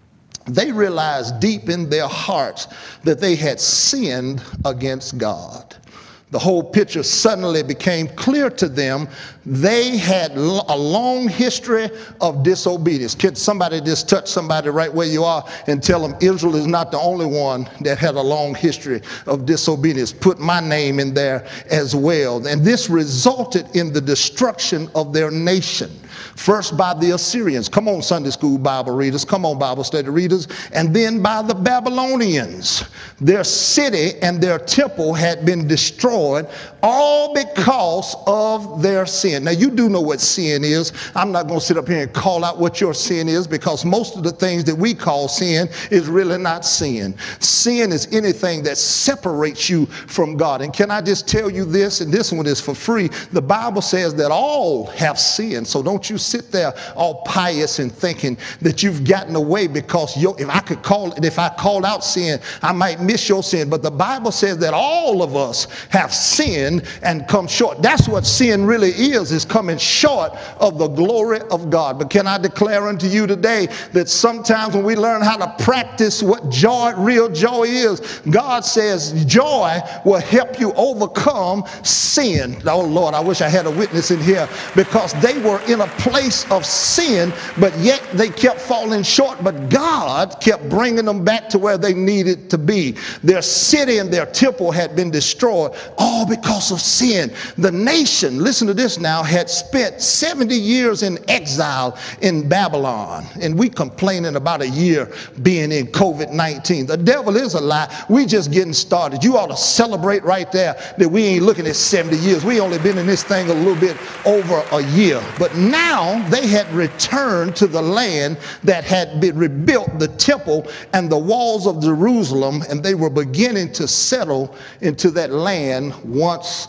They realized deep in their hearts that they had sinned against God. The whole picture suddenly became clear to them. They had a long history of disobedience. Can somebody just touch somebody right where you are and tell them Israel is not the only one that had a long history of disobedience? Put my name in there as well. And this resulted in the destruction of their nation. First by the Assyrians. Come on, Sunday school Bible readers. Come on, Bible study readers. And then by the Babylonians. Their city and their temple had been destroyed, all because of their sin. Now, you do know what sin is. I'm not going to sit up here and call out what your sin is, because most of the things that we call sin is really not sin. Sin is anything that separates you from God. And can I just tell you this, and this one is for free. The Bible says that all have sinned. So don't you sit there all pious and thinking that you've gotten away because your, if I could call it, if I called out sin, I might miss your sin. But the Bible says that all of us have sinned and come short. That's what sin really is, is coming short of the glory of God. But can I declare unto you today that sometimes when we learn how to practice what joy, real joy is, God says joy will help you overcome sin. Oh Lord, I wish I had a witness in here, because they were in a place of sin, but yet they kept falling short, but God kept bringing them back to where they needed to be. Their city and their temple had been destroyed, all because of sin. The nation, listen to this now, had spent seventy years in exile in Babylon, and we complaining about a year being in COVID nineteen. The devil is a lie. We just getting started. You ought to celebrate right there that we ain't looking at seventy years. We only been in this thing a little bit over a year. But now they had returned to the land that had been rebuilt, the temple and the walls of Jerusalem, and they were beginning to settle into that land once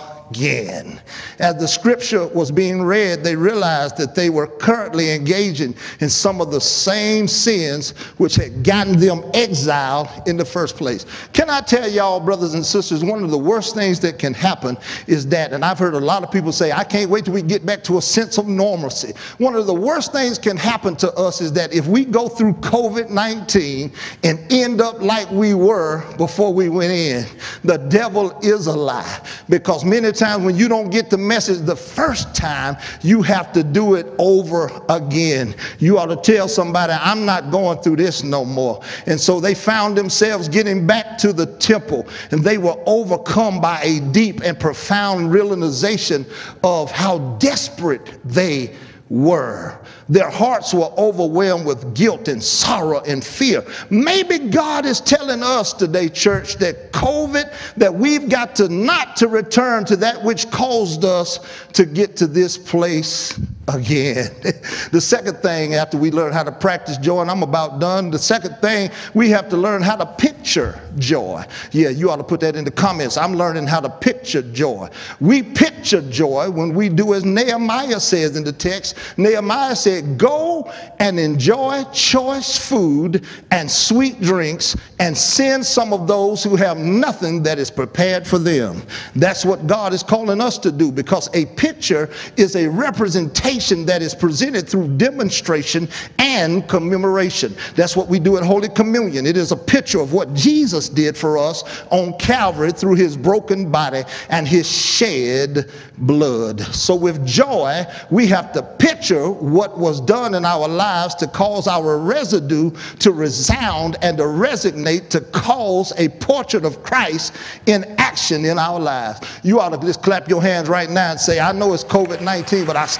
again. As the scripture was being read, they realized that they were currently engaging in some of the same sins which had gotten them exiled in the first place. Can I tell y'all, brothers and sisters, one of the worst things that can happen is that, and I've heard a lot of people say, I can't wait till we get back to a sense of normalcy. One of the worst things can happen to us is that if we go through COVID nineteen and end up like we were before we went in, the devil is a lie. Because many times when you don't get the message the first time, you have to do it over again. You ought to tell somebody, I'm not going through this no more. And so they found themselves getting back to the temple, and they were overcome by a deep and profound realization of how desperate they were. Their hearts were overwhelmed with guilt and sorrow and fear. Maybe God is telling us today, church, that COVID, that we've got to not to return to that which caused us to get to this place again. The second thing, after we learn how to practice joy, and I'm about done, the second thing, we have to learn how to picture joy. Yeah, you ought to put that in the comments. I'm learning how to picture joy. We picture joy when we do as Nehemiah says in the text. Nehemiah said, go and enjoy choice food and sweet drinks, and send some of those who have nothing that is prepared for them. That's what God is calling us to do, because a picture is a representation that is presented through demonstration and commemoration. That's what we do at Holy Communion. It is a picture of what Jesus did for us on Calvary through his broken body and his shed blood. So with joy, we have to picture what was done in our lives to cause our residue to resound and to resonate, to cause a portrait of Christ in action in our lives. You ought to just clap your hands right now and say, I know it's COVID nineteen, but I still got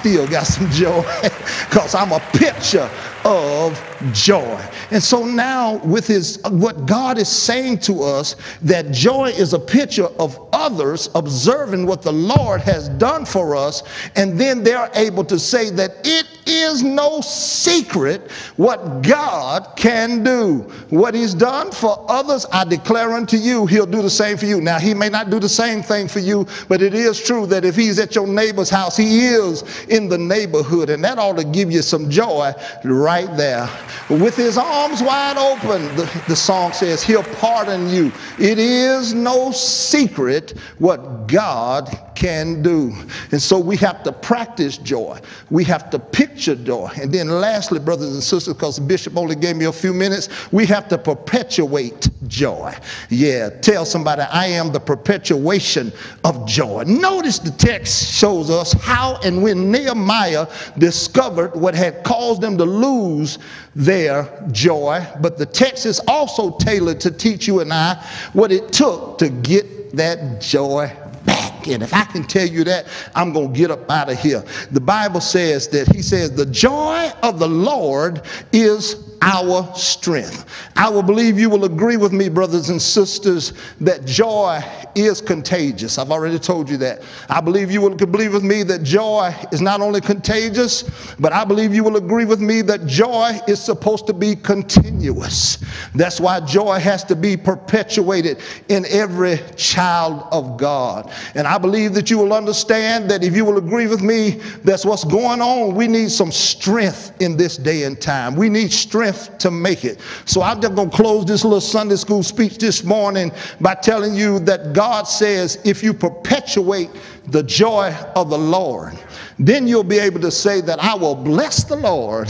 some joy because I'm a picture of joy. And so now with his, what God is saying to us, that joy is a picture of others observing what the Lord has done for us, and then they're able to say that it is no secret what God can do. What he's done for others, I declare unto you, he'll do the same for you. Now, he may not do the same thing for you, but it is true that if he's at your neighbor's house, he is in the neighborhood, and that ought to give you some joy right there. With his arms wide open, the, the song says, he'll pardon you. It is no secret what God can do. And so we have to practice joy. We have to picture joy. And then lastly, brothers and sisters, because the bishop only gave me a few minutes, we have to perpetuate joy. Yeah, tell somebody, I am the perpetuation of joy. Notice the text shows us how and when Nehemiah discovered what had caused them to lose their joy, but the text is also tailored to teach you and I what it took to get that joy back. And if I can tell you that, I'm going to get up out of here. The Bible says that he says the joy of the Lord is our strength. I will believe you will agree with me, brothers and sisters, that joy is contagious. I've already told you that. I believe you will believe with me that joy is not only contagious, but I believe you will agree with me that joy is supposed to be continuous. That's why joy has to be perpetuated in every child of God. And I believe that you will understand that if you will agree with me, that's what's going on. We need some strength in this day and time. We need strength to make it. So I'm just going to close this little Sunday school speech this morning by telling you that God says if you perpetuate the joy of the Lord, then you'll be able to say that I will bless the Lord.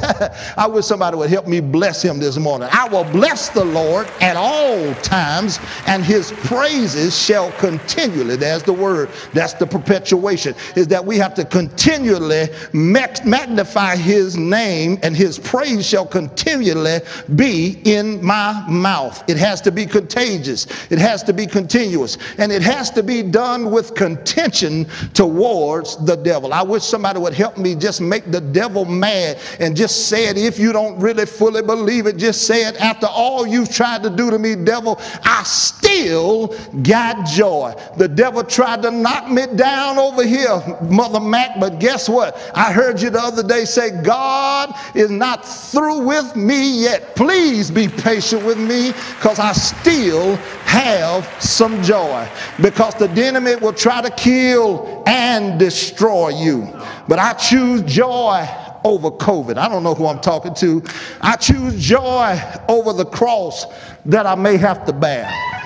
I wish somebody would help me bless him this morning. I will bless the Lord at all times, and his praises shall continually. There's the word. That's the perpetuation, is that we have to continually magnify his name, and his praise shall continually be in my mouth. It has to be contagious. It has to be continuous, and it has to be done with contention towards the devil. I wish somebody would help me just make the devil mad and just say it. If you don't really fully believe it, just say it. After all you've tried to do to me, devil, I still got joy. The devil tried to knock me down over here, Mother Mack, but guess what? I heard you the other day say, God is not through with me yet. Please be patient with me, because I still have some joy. Because the enemy will try to kill and destroy you. But I choose joy over COVID. I don't know who I'm talking to. I choose joy over the cross that I may have to bear.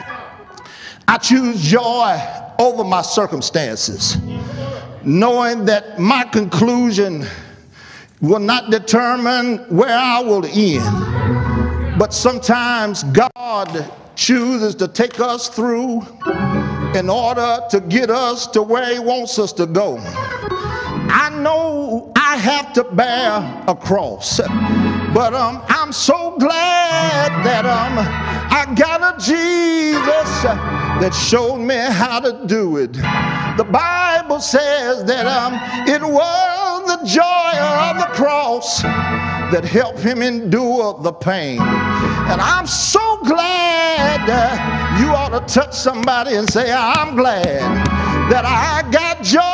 I choose joy over my circumstances, knowing that my conclusion will not determine where I will end. But sometimes God chooses to take us through in order to get us to where he wants us to go. I know I have to bear a cross, but um, I'm so glad that um, I got a Jesus that showed me how to do it. The Bible says that um, it was the joy of the cross that helped him endure the pain. And I'm so glad uh, you ought to touch somebody and say, I'm glad that I got joy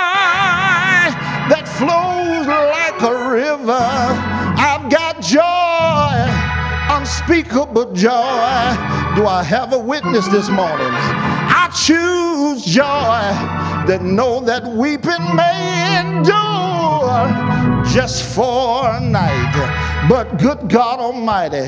that flows like a river. I've got joy, unspeakable joy. Do I have a witness this morning? I choose joy that know that weeping may endure just for a night. But good God Almighty,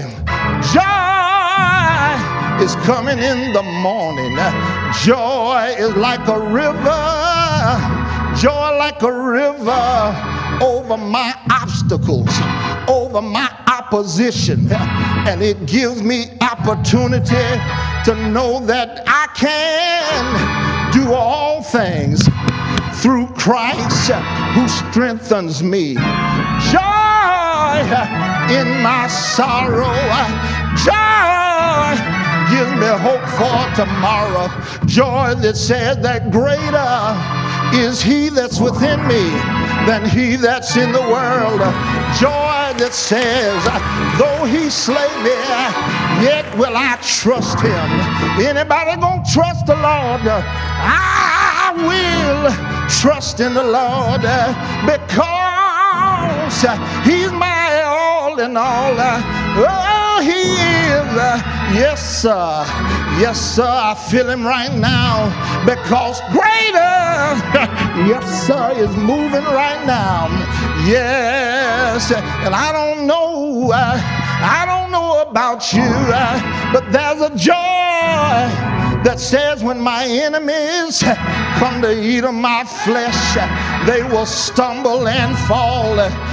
joy is coming in the morning. Joy is like a river. Joy like a river over my obstacles, over my opposition. And it gives me opportunity to know that I can do all things through Christ who strengthens me. Joy in my sorrow. Joy gives me hope for tomorrow. Joy that says that greater is he that's within me than he that's in the world. Joy that says, though he slay me, yet will I trust him. Anybody gonna trust the Lord? I will trust in the Lord because he's my all in all. Oh, he is. Yes, sir. Yes, sir. I feel him right now because greater, yes, sir, is moving right now. Yes. And I don't know, uh, I don't know about you, uh, but there's a joy that says when my enemies come to eat of my flesh, they will stumble and fall.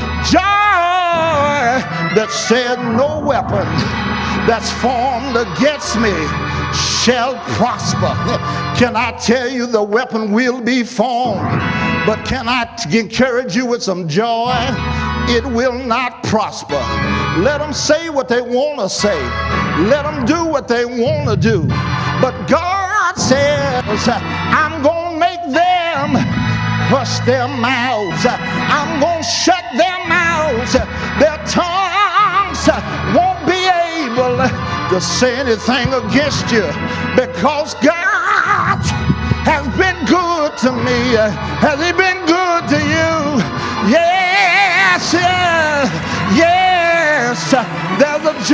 Joy that said no weapon that's formed against me shall prosper. Can I tell you the weapon will be formed? But can I encourage you with some joy? It will not prosper. Let them say what they want to say. Let them do what they want to do. But God says, I'm going to make them hush their mouths. I'm going to shut their mouths. Their tongues won't be able to say anything against you because God has been good to me. Has he been good to you? Yes, yes, yes. There's a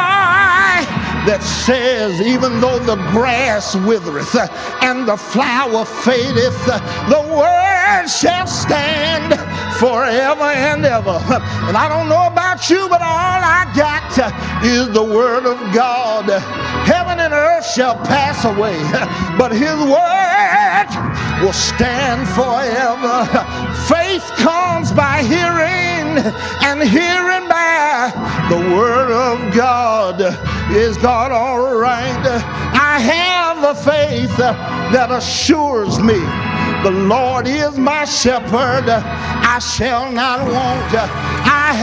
joy that says even though the grass withereth and the flower fadeth, the word shall stand forever and ever. And I don't know about you, but all I got is the word of God. Heaven and earth shall pass away, but his word will stand forever. Faith comes by hearing, and hearing by the word of God. Is God all right? I have a faith that assures me the Lord is my shepherd, I shall not want. I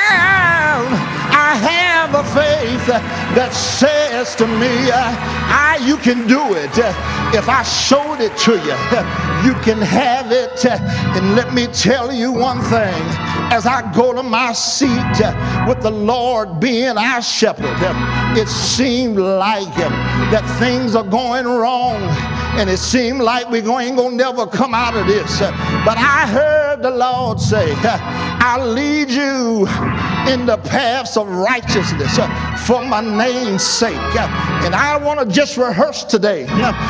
have, I have a faith that says to me, I, you can do it. If I showed it to you, you can have it. And let me tell you one thing, as I go to my seat with the Lord being our shepherd, it seemed like that things are going wrong. And it seemed like we ain't gonna never come out of this. But I heard the Lord say, I'll lead you in the paths of righteousness for my name's sake. And I want to just rehearse today.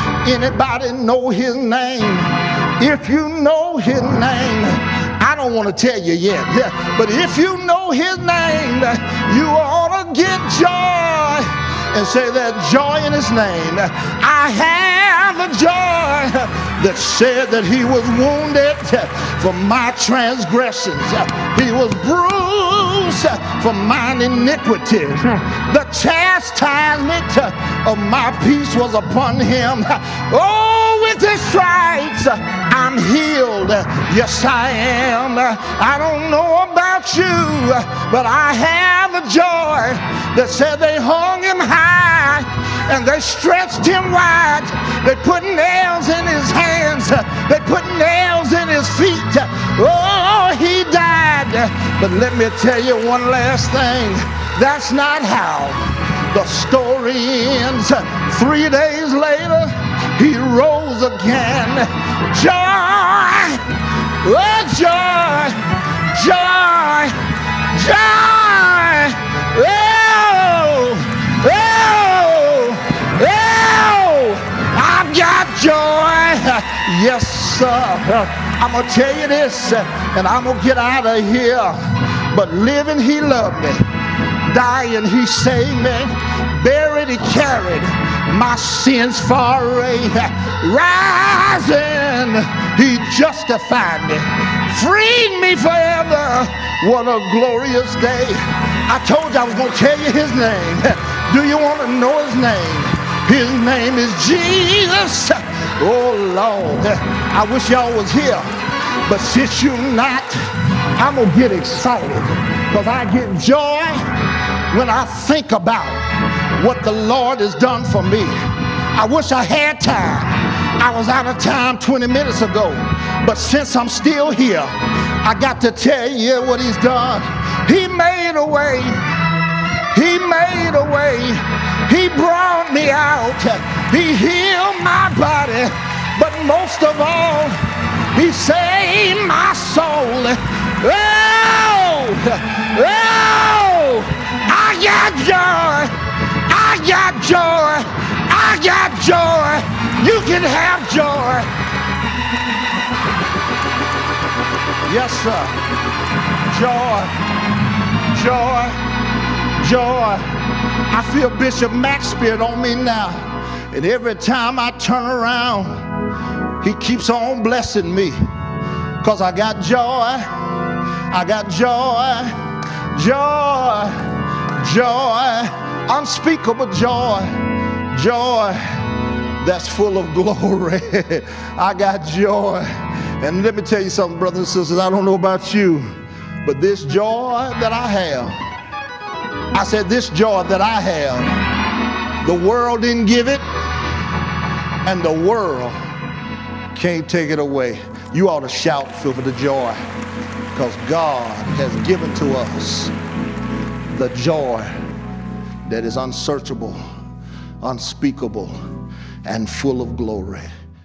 Anybody know his name? If you know his name, I don't want to tell you yet, but if you know his name, you ought to get joy and say that joy in his name. I have a joy that said that he was wounded for my transgressions. He was bruised for mine iniquities. The chastisement of my peace was upon him. Oh, with his stripes I'm healed. Yes, I am. I don't know about you, but I have a joy that said they hung him high and they stretched him wide. They put nails in his hands. They put nails in his feet. Oh, he died. But let me tell you one last thing. That's not how the story ends. Three days later, he rose again. Joy, oh joy, joy, joy. Oh, oh, oh, I've got joy. Yes, sir. I'm going to tell you this, and I'm going to get out of here. But living, he loved me. Dying, he saved me. Buried, he carried my sins far away. Rising, he justified me. Freed me forever. What a glorious day. I told you I was going to tell you his name. Do you want to know his name? His name is Jesus. Oh, Lord. I wish y'all was here. But since you're not, I'm going to get excited because I get joy when I think about what the Lord has done for me. I wish I had time. I was out of time twenty minutes ago. But since I'm still here, I got to tell you what he's done. He made a way. He made a way. He brought me out. He healed my body. But most of all, he saved my soul. Oh, oh, I got joy. I got joy. I got joy. You can have joy. Yes, sir. Joy, joy, joy. I feel Bishop Mack's spirit on me now. And every time I turn around, he keeps on blessing me. Because I got joy. I got joy. Joy. Joy. Unspeakable joy. Joy that's full of glory. I got joy. And let me tell you something, brothers and sisters, I don't know about you, but this joy that I have, I said this joy that I have, the world didn't give it, and the world can't take it away. You ought to shout for the joy, because God has given to us the joy that is unsearchable, unspeakable, and full of glory.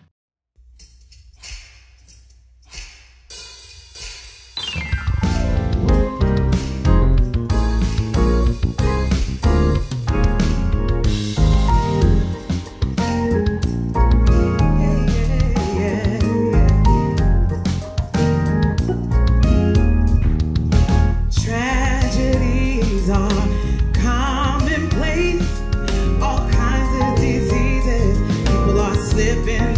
Tragedies are commonplace. All kinds of diseases. People are slipping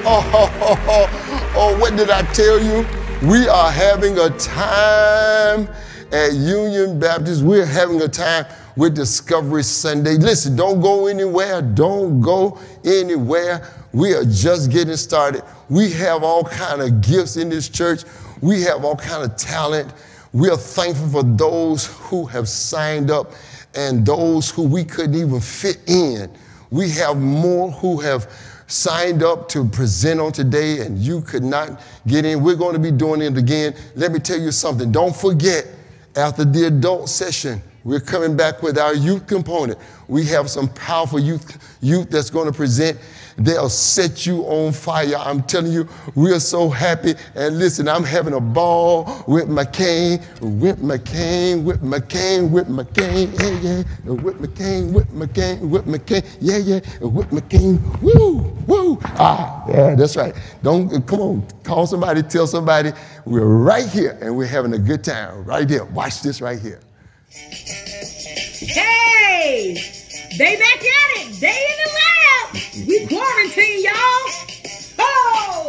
Oh, oh, oh, oh, what did I tell you? We are having a time at Union Baptist. We're having a time with Discovery Sunday. Listen, don't go anywhere. Don't go anywhere. We are just getting started. We have all kind of gifts in this church. We have all kind of talent. We are thankful for those who have signed up and those who we couldn't even fit in. We have more who have signed up to present on today and you could not get in. We're going to be doing it again. Let me tell you something. Don't forget, after the adult session, we're coming back with our youth component. We have some powerful youth, youth that's going to present. They'll set you on fire. I'm telling you, we're so happy. And listen, I'm having a ball with my cane, with my cane, with my cane, with my cane, yeah, yeah, with my cane, with my cane, with my cane, yeah, yeah, with my cane, woo, woo. Ah, yeah, that's right. Don't, come on, call somebody, tell somebody, we're right here and we're having a good time right there. Watch this right here. Hey, they back at it. They in the lab. We quarantine, y'all. Oh!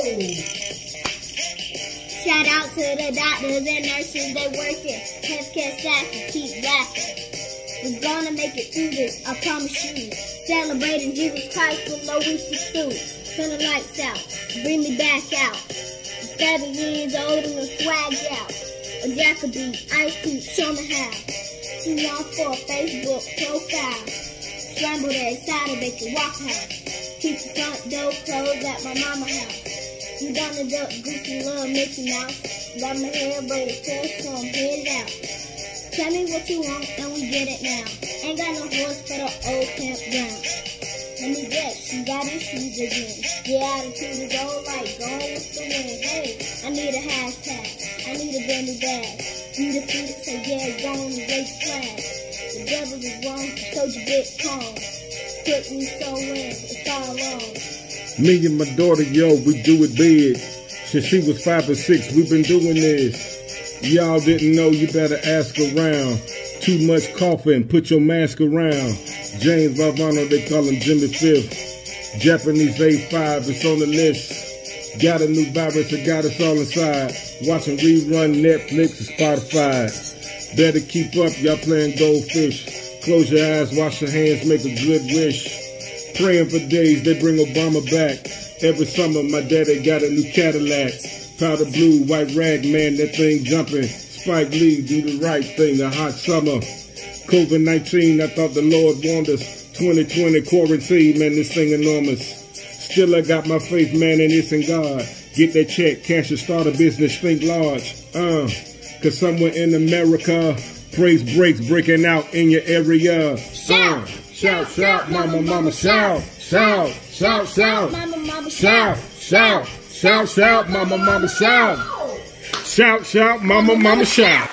Shout out to the doctors and nurses, they working. Healthcare staff to keep laughing. We're gonna make it through this, I promise you. Celebrating Jesus Christ with no wish to sue. Turn the lights out, bring me back out. I'm seven years old and I'm swagged out. A Jacoby, ice cream, show me how. Too long for a Facebook profile. Scrambled eggs, cider, bacon, walk house. Keep the front door closed at my mama's house. You done it up, goofy little Mickey Mouse. Got my hair braided first, so I'm headed out. Tell me what you want, and we get it now. Ain't got no horse for the old campground. Let me guess, you got issues again. Your attitude is all like gone with the wind. Hey, I need a hashtag. I need a Benny bag. You defeated, so yeah, go on and raise the flag. The devil is wrong, so you get calm. Put me so in, it's all on. Me and my daughter, yo, we do it big. Since she was five or six, we've been doing this. Y'all didn't know, you better ask around. Too much coughing, put your mask around. James Valvano, they call him Jimmy Fifth. Japanese A five, it's on the list. Got a new virus that got us all inside. Watching rerun Netflix and Spotify. Better keep up, y'all playing goldfish. Close your eyes, wash your hands, make a good wish. Praying for days, they bring Obama back. Every summer, my daddy got a new Cadillac. Powder blue, white rag, man, that thing jumping. Spike Lee, do the right thing, a hot summer. COVID nineteen, I thought the Lord warned us. twenty twenty quarantine, man, this thing enormous. Still, I got my faith, man, and it's in God. Get that check, cash and start a business, think large. Uh, cause somewhere in America, praise breaks breaking out in your area. Shout, uh, shout, shout, mama, mama, shout, shout, shout, shout, mama, mama, shout, shout, shout, shout, mama, mama, shout, shout, shout, mama, mama, shout.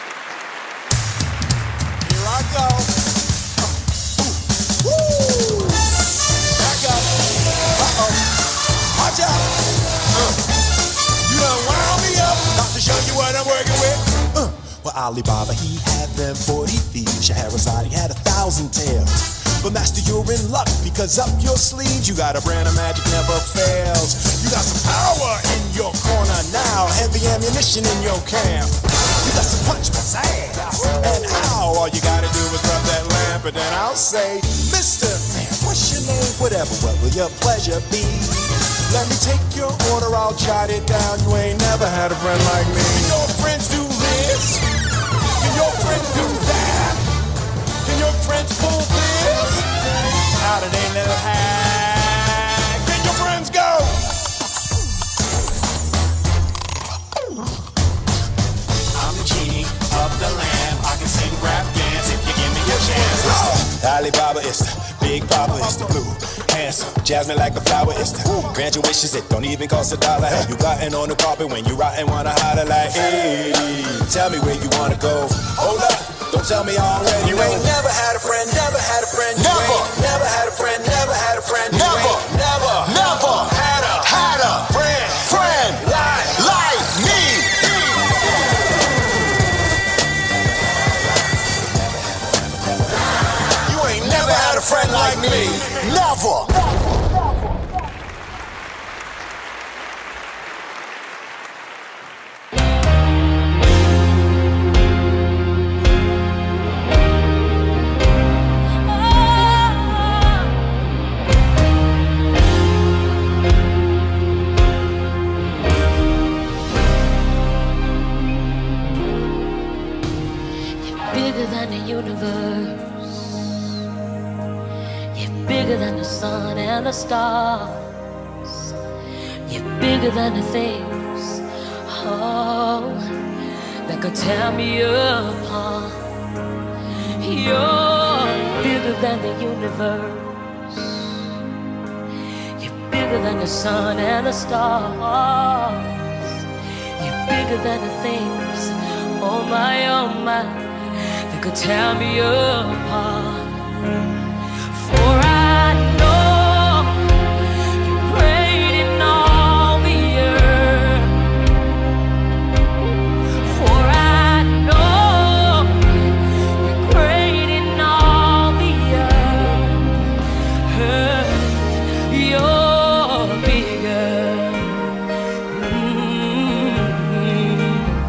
Here I go. Ooh. Woo. Back up. Uh-oh. Watch out. Uh. You done wound me up. About to show you what I'm working with. Uh. Well, Alibaba, he had them forty thieves. Scheherazade had a thousand tales. But master, you're in luck, because up your sleeves, you got a brand of magic never fails. You got some power in your corner now, heavy ammunition in your camp. You got some punch, pizzazz, and how? All you gotta do is rub that lamp, and then I'll say, Mister Man, what's your name? Whatever, what will your pleasure be? Let me take your order, I'll jot it down. You ain't never had a friend like me. Can your friends do this? Can your friends do that? Can your friends pull this? How do they little hack? Can your friends go? I'm the genie of the lamp. I can sing, rap, dance if you give me a chance. It's the Alibaba, it's the Big Papa, it's the blue. Handsome, jasmine like a flower, it's the grant your wishes, it don't even cost a dollar. Have you gotten on the carpet when you rotten, wanna holler like, hey, tell me where you wanna go. Hold up. Don't tell me already. You ain't never had a friend, never had a friend. You never, never had a friend, never had a friend. You never, never, never had a had a friend, friend like like me. You ain't never had a friend like me. Never. stars. You're bigger than the things, oh, that could tear me apart. You're bigger than the universe. You're bigger than the sun and the stars. You're bigger than the things, oh my, oh my, that could tear me apart. For I know you're great in all the earth. For I know you're great in all the earth. You're bigger. Mm-hmm.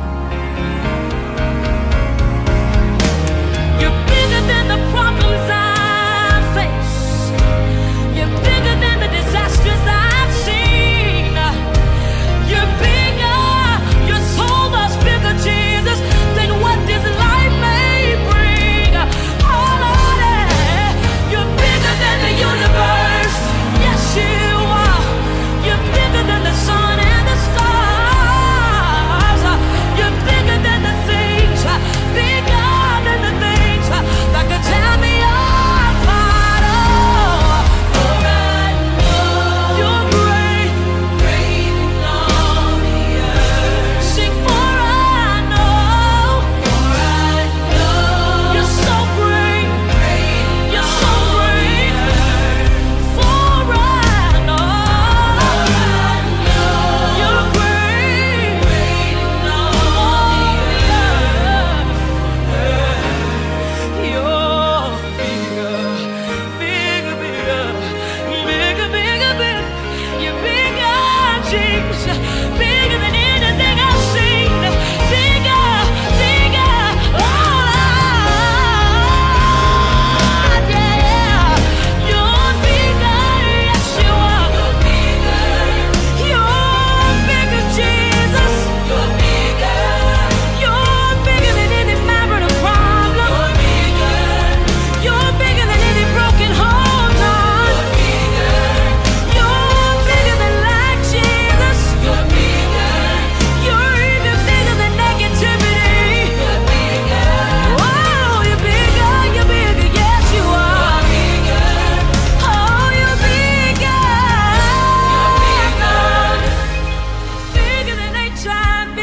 You're bigger than the problems I face. You're bigger than the disasters I've seen. You're bigger. You're so much bigger, Jesus, than what this life may bring. Oh, Lord, you're bigger than the universe. Yes, you are. You're bigger than the sun and the stars. You're bigger than the things, bigger than the things that could tear me apart. Oh, for I know you're great, great in all the earth. Sing, for I know, for I know you're so great, great, you're so great. For I know, you're great, great in all the earth. You're bigger, bigger, bigger, bigger, bigger, bigger. You're bigger, Jesus, bigger than anything I've seen. Bigger, bigger, oh Lord, yeah. You're bigger, yes you are. You're bigger, you're bigger, Jesus. You're bigger, you're bigger than any marital problem. You're bigger, you're bigger than any broken home, God. You're bigger than life, Jesus. You're bigger, you're even bigger than negativity. You're bigger, oh, you're bigger, you're bigger, yes you are. Oh, you're bigger, bigger than H I V,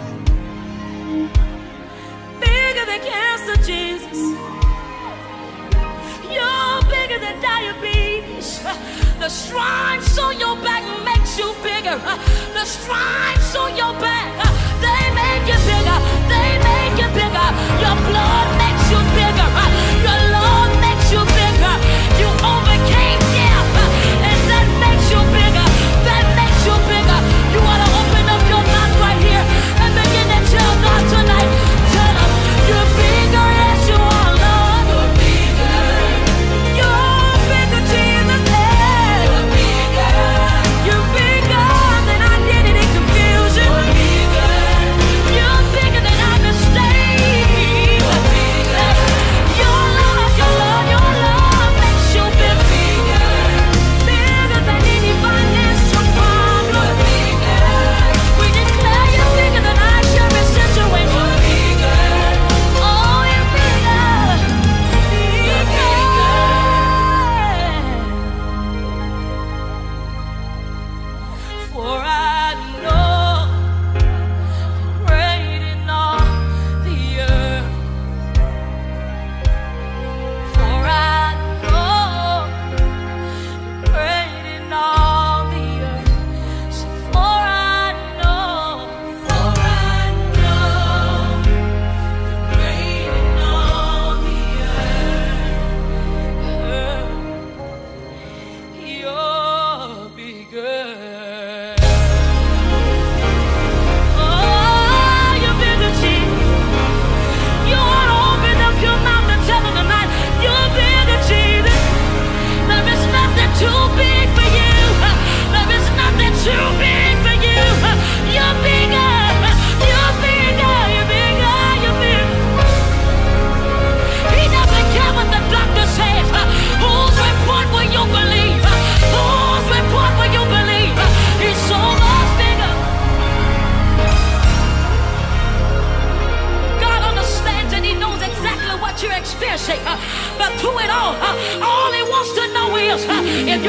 bigger than cancer, Jesus. You're bigger than diabetes. The stripes on your back makes you bigger. The stripes on your back, they make you bigger. They make you bigger. Your blood makes you bigger. Your love makes you bigger. You overcame death, and that makes you bigger. That makes you bigger. You want to open up your mouth right here and begin to tell God tonight. Tell him you're bigger, yes you are, Lord. You're bigger. You're bigger, Jesus. Hey. You're bigger. You're bigger than identity confusion. You're bigger. You're bigger than I mistake. You're bigger.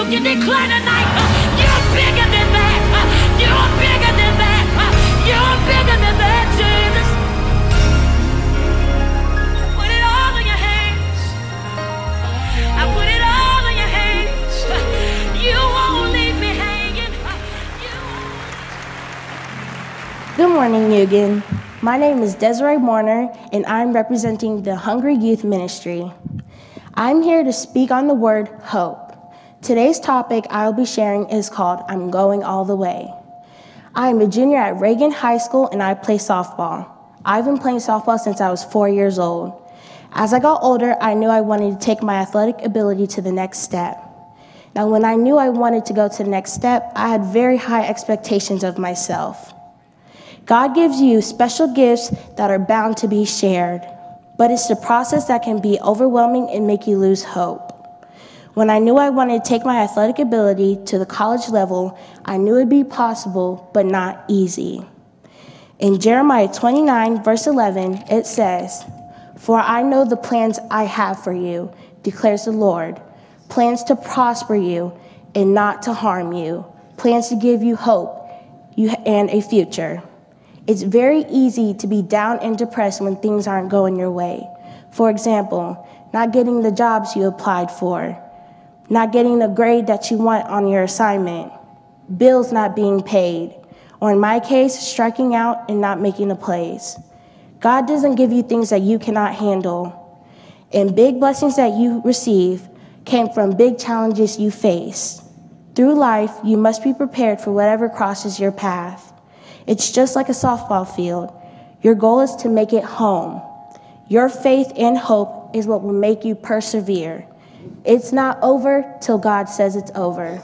you declare tonight, uh, you're bigger than that. Uh, you're bigger than that. Uh, you're bigger than that, Jesus. I put it all in your hands. I put it all in your hands. Uh, you won't leave me hanging. Uh, you won't. Good morning, Yugen. My name is Desiree Warner, and I'm representing the Hungry Youth Ministry. I'm here to speak on the word hope. Today's topic I'll be sharing is called I'm Going All the Way. I am a junior at Reagan High School, and I play softball. I've been playing softball since I was four years old. As I got older, I knew I wanted to take my athletic ability to the next step. Now, when I knew I wanted to go to the next step, I had very high expectations of myself. God gives you special gifts that are bound to be shared, but it's the process that can be overwhelming and make you lose hope. When I knew I wanted to take my athletic ability to the college level, I knew it would be possible, but not easy. In Jeremiah twenty-nine, verse eleven, it says, "For I know the plans I have for you, declares the Lord, plans to prosper you and not to harm you, plans to give you hope you and a future." It's very easy to be down and depressed when things aren't going your way. For example, not getting the jobs you applied for, not getting the grade that you want on your assignment, bills not being paid, or in my case, striking out and not making the plays. God doesn't give you things that you cannot handle. And big blessings that you receive came from big challenges you face. Through life, you must be prepared for whatever crosses your path. It's just like a softball field. Your goal is to make it home. Your faith and hope is what will make you persevere. It's not over till God says it's over.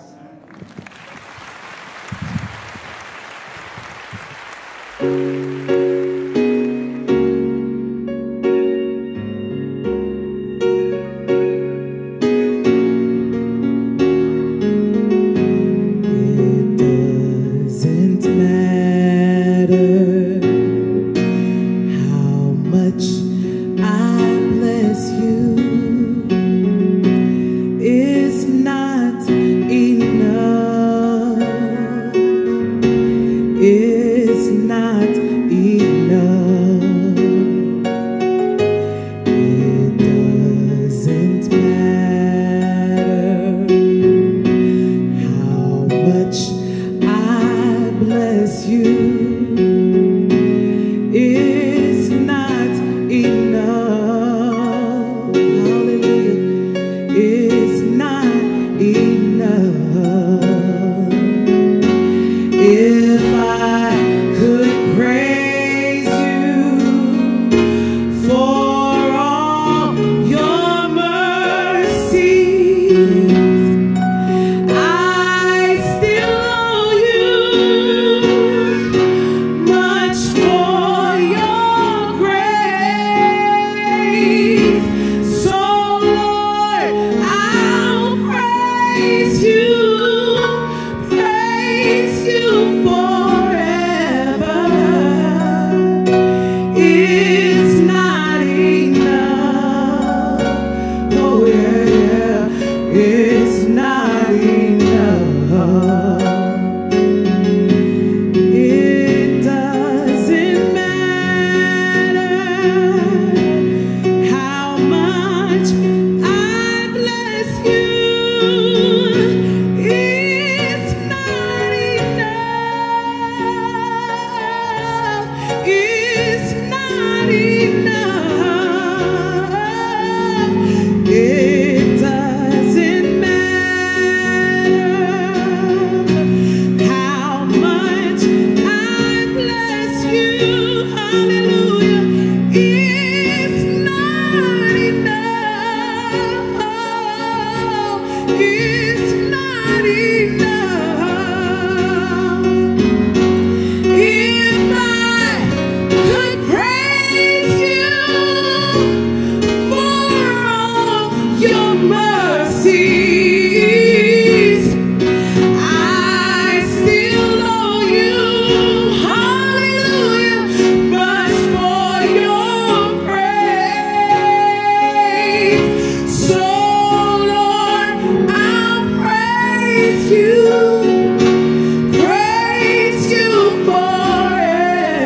I still owe you.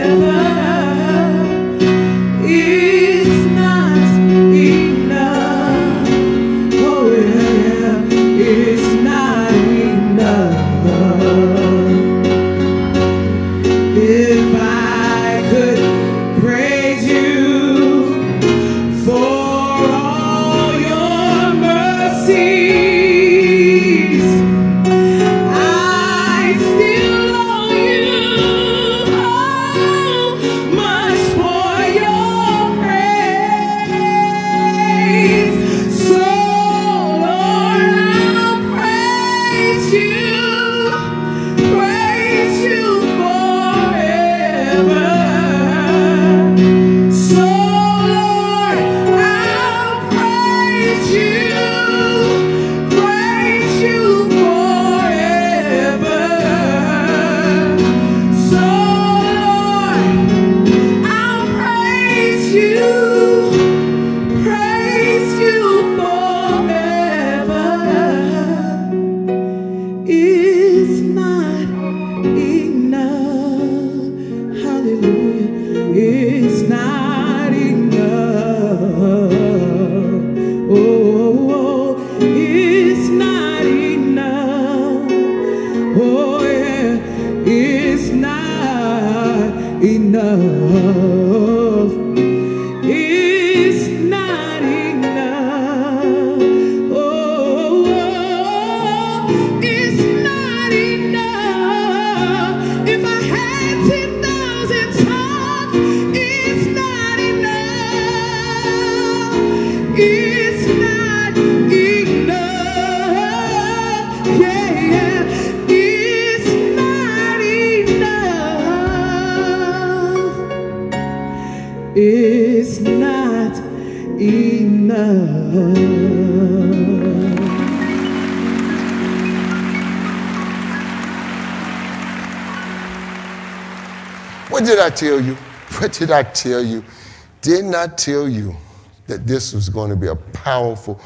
What did I tell you? What did I tell you? Didn't I tell you that this was going to be a powerful,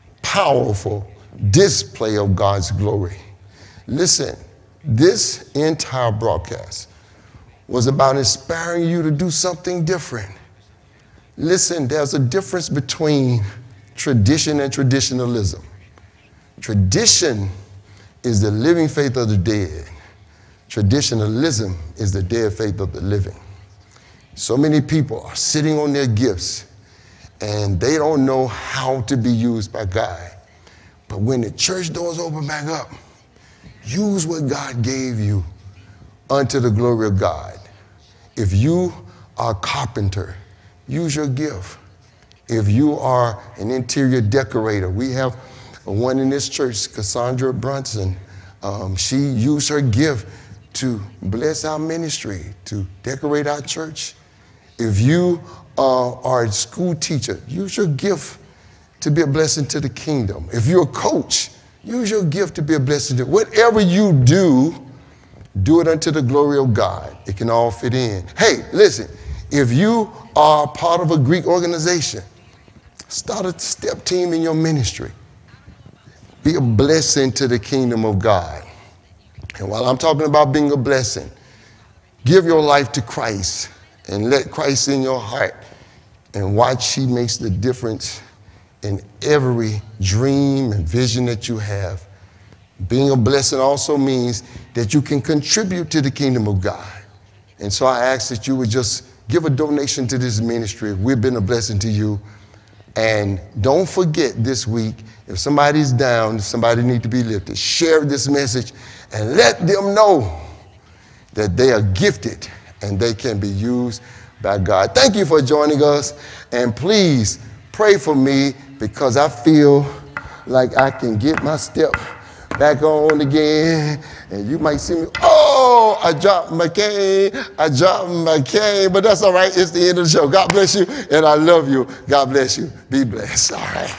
powerful display of God's glory? Listen, this entire broadcast was about inspiring you to do something different. Listen, there's a difference between tradition and traditionalism. Tradition is the living faith of the dead. Traditionalism is the dead faith of the living. So many people are sitting on their gifts and they don't know how to be used by God. But when the church doors open back up, use what God gave you unto the glory of God. If you are a carpenter, use your gift. If you are an interior decorator, we have one in this church, Cassandra Brunson. Um, she used her gift to bless our ministry, to decorate our church. If you uh, are a school teacher, use your gift to be a blessing to the kingdom. If you're a coach, use your gift to be a blessing to whatever you do, do it unto the glory of God. It can all fit in. Hey, listen, if you are part of a Greek organization, start a step team in your ministry. Be a blessing to the kingdom of God. And while I'm talking about being a blessing, give your life to Christ and let Christ in your heart and watch he makes the difference in every dream and vision that you have. Being a blessing also means that you can contribute to the kingdom of God. And so I ask that you would just give a donation to this ministry. We've been a blessing to you. And don't forget this week, if somebody's down, if somebody needs to be lifted, share this message and let them know that they are gifted and they can be used by God. Thank you for joining us. And please pray for me because I feel like I can get my step back on again. And you might see me, oh, I dropped my cane, I dropped my cane, but that's all right. It's the end of the show. God bless you, and I love you. God bless you. Be blessed. All right.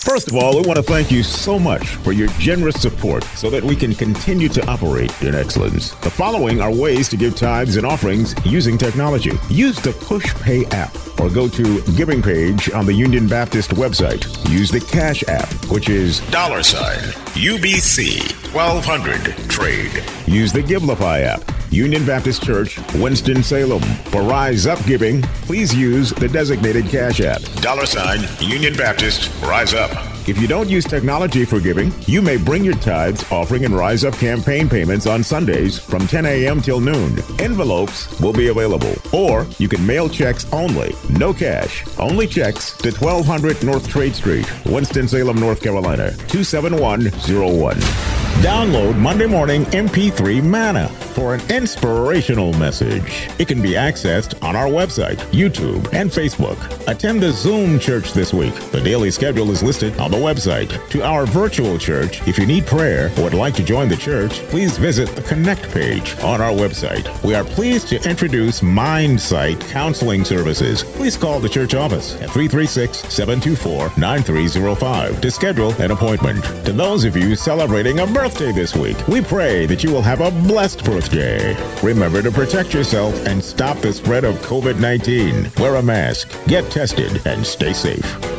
First of all, we want to thank you so much for your generous support so that we can continue to operate in excellence. The following are ways to give tithes and offerings using technology. Use the Push Pay app or go to Giving page on the Union Baptist website. Use the Cash app, which is dollar sign U B C twelve hundred trade. Use the Givelify app, Union Baptist Church, Winston Salem. For Rise Up giving, please use the designated Cash app, dollar sign Union Baptist Rise Up. If you don't use technology for giving, you may bring your tithes, offering, and Rise Up campaign payments on Sundays from ten a.m. till noon. Envelopes will be available, or you can mail checks only. No cash, only checks to twelve hundred North Trade Street, Winston-Salem, North Carolina, two seven one zero one. Download Monday Morning M P three Manna for an inspirational message. It can be accessed on our website, YouTube, and Facebook. Attend the Zoom church this week. The daily schedule is listed on the website. To our virtual church, if you need prayer or would like to join the church, please visit the Connect page on our website. We are pleased to introduce MindSight Counseling Services. Please call the church office at three three six, seven two four, nine three zero five to schedule an appointment. To those of you celebrating a birthday this week, we pray that you will have a blessed birthday. Remember to protect yourself and stop the spread of COVID nineteen. Wear a mask, get tested, and stay safe.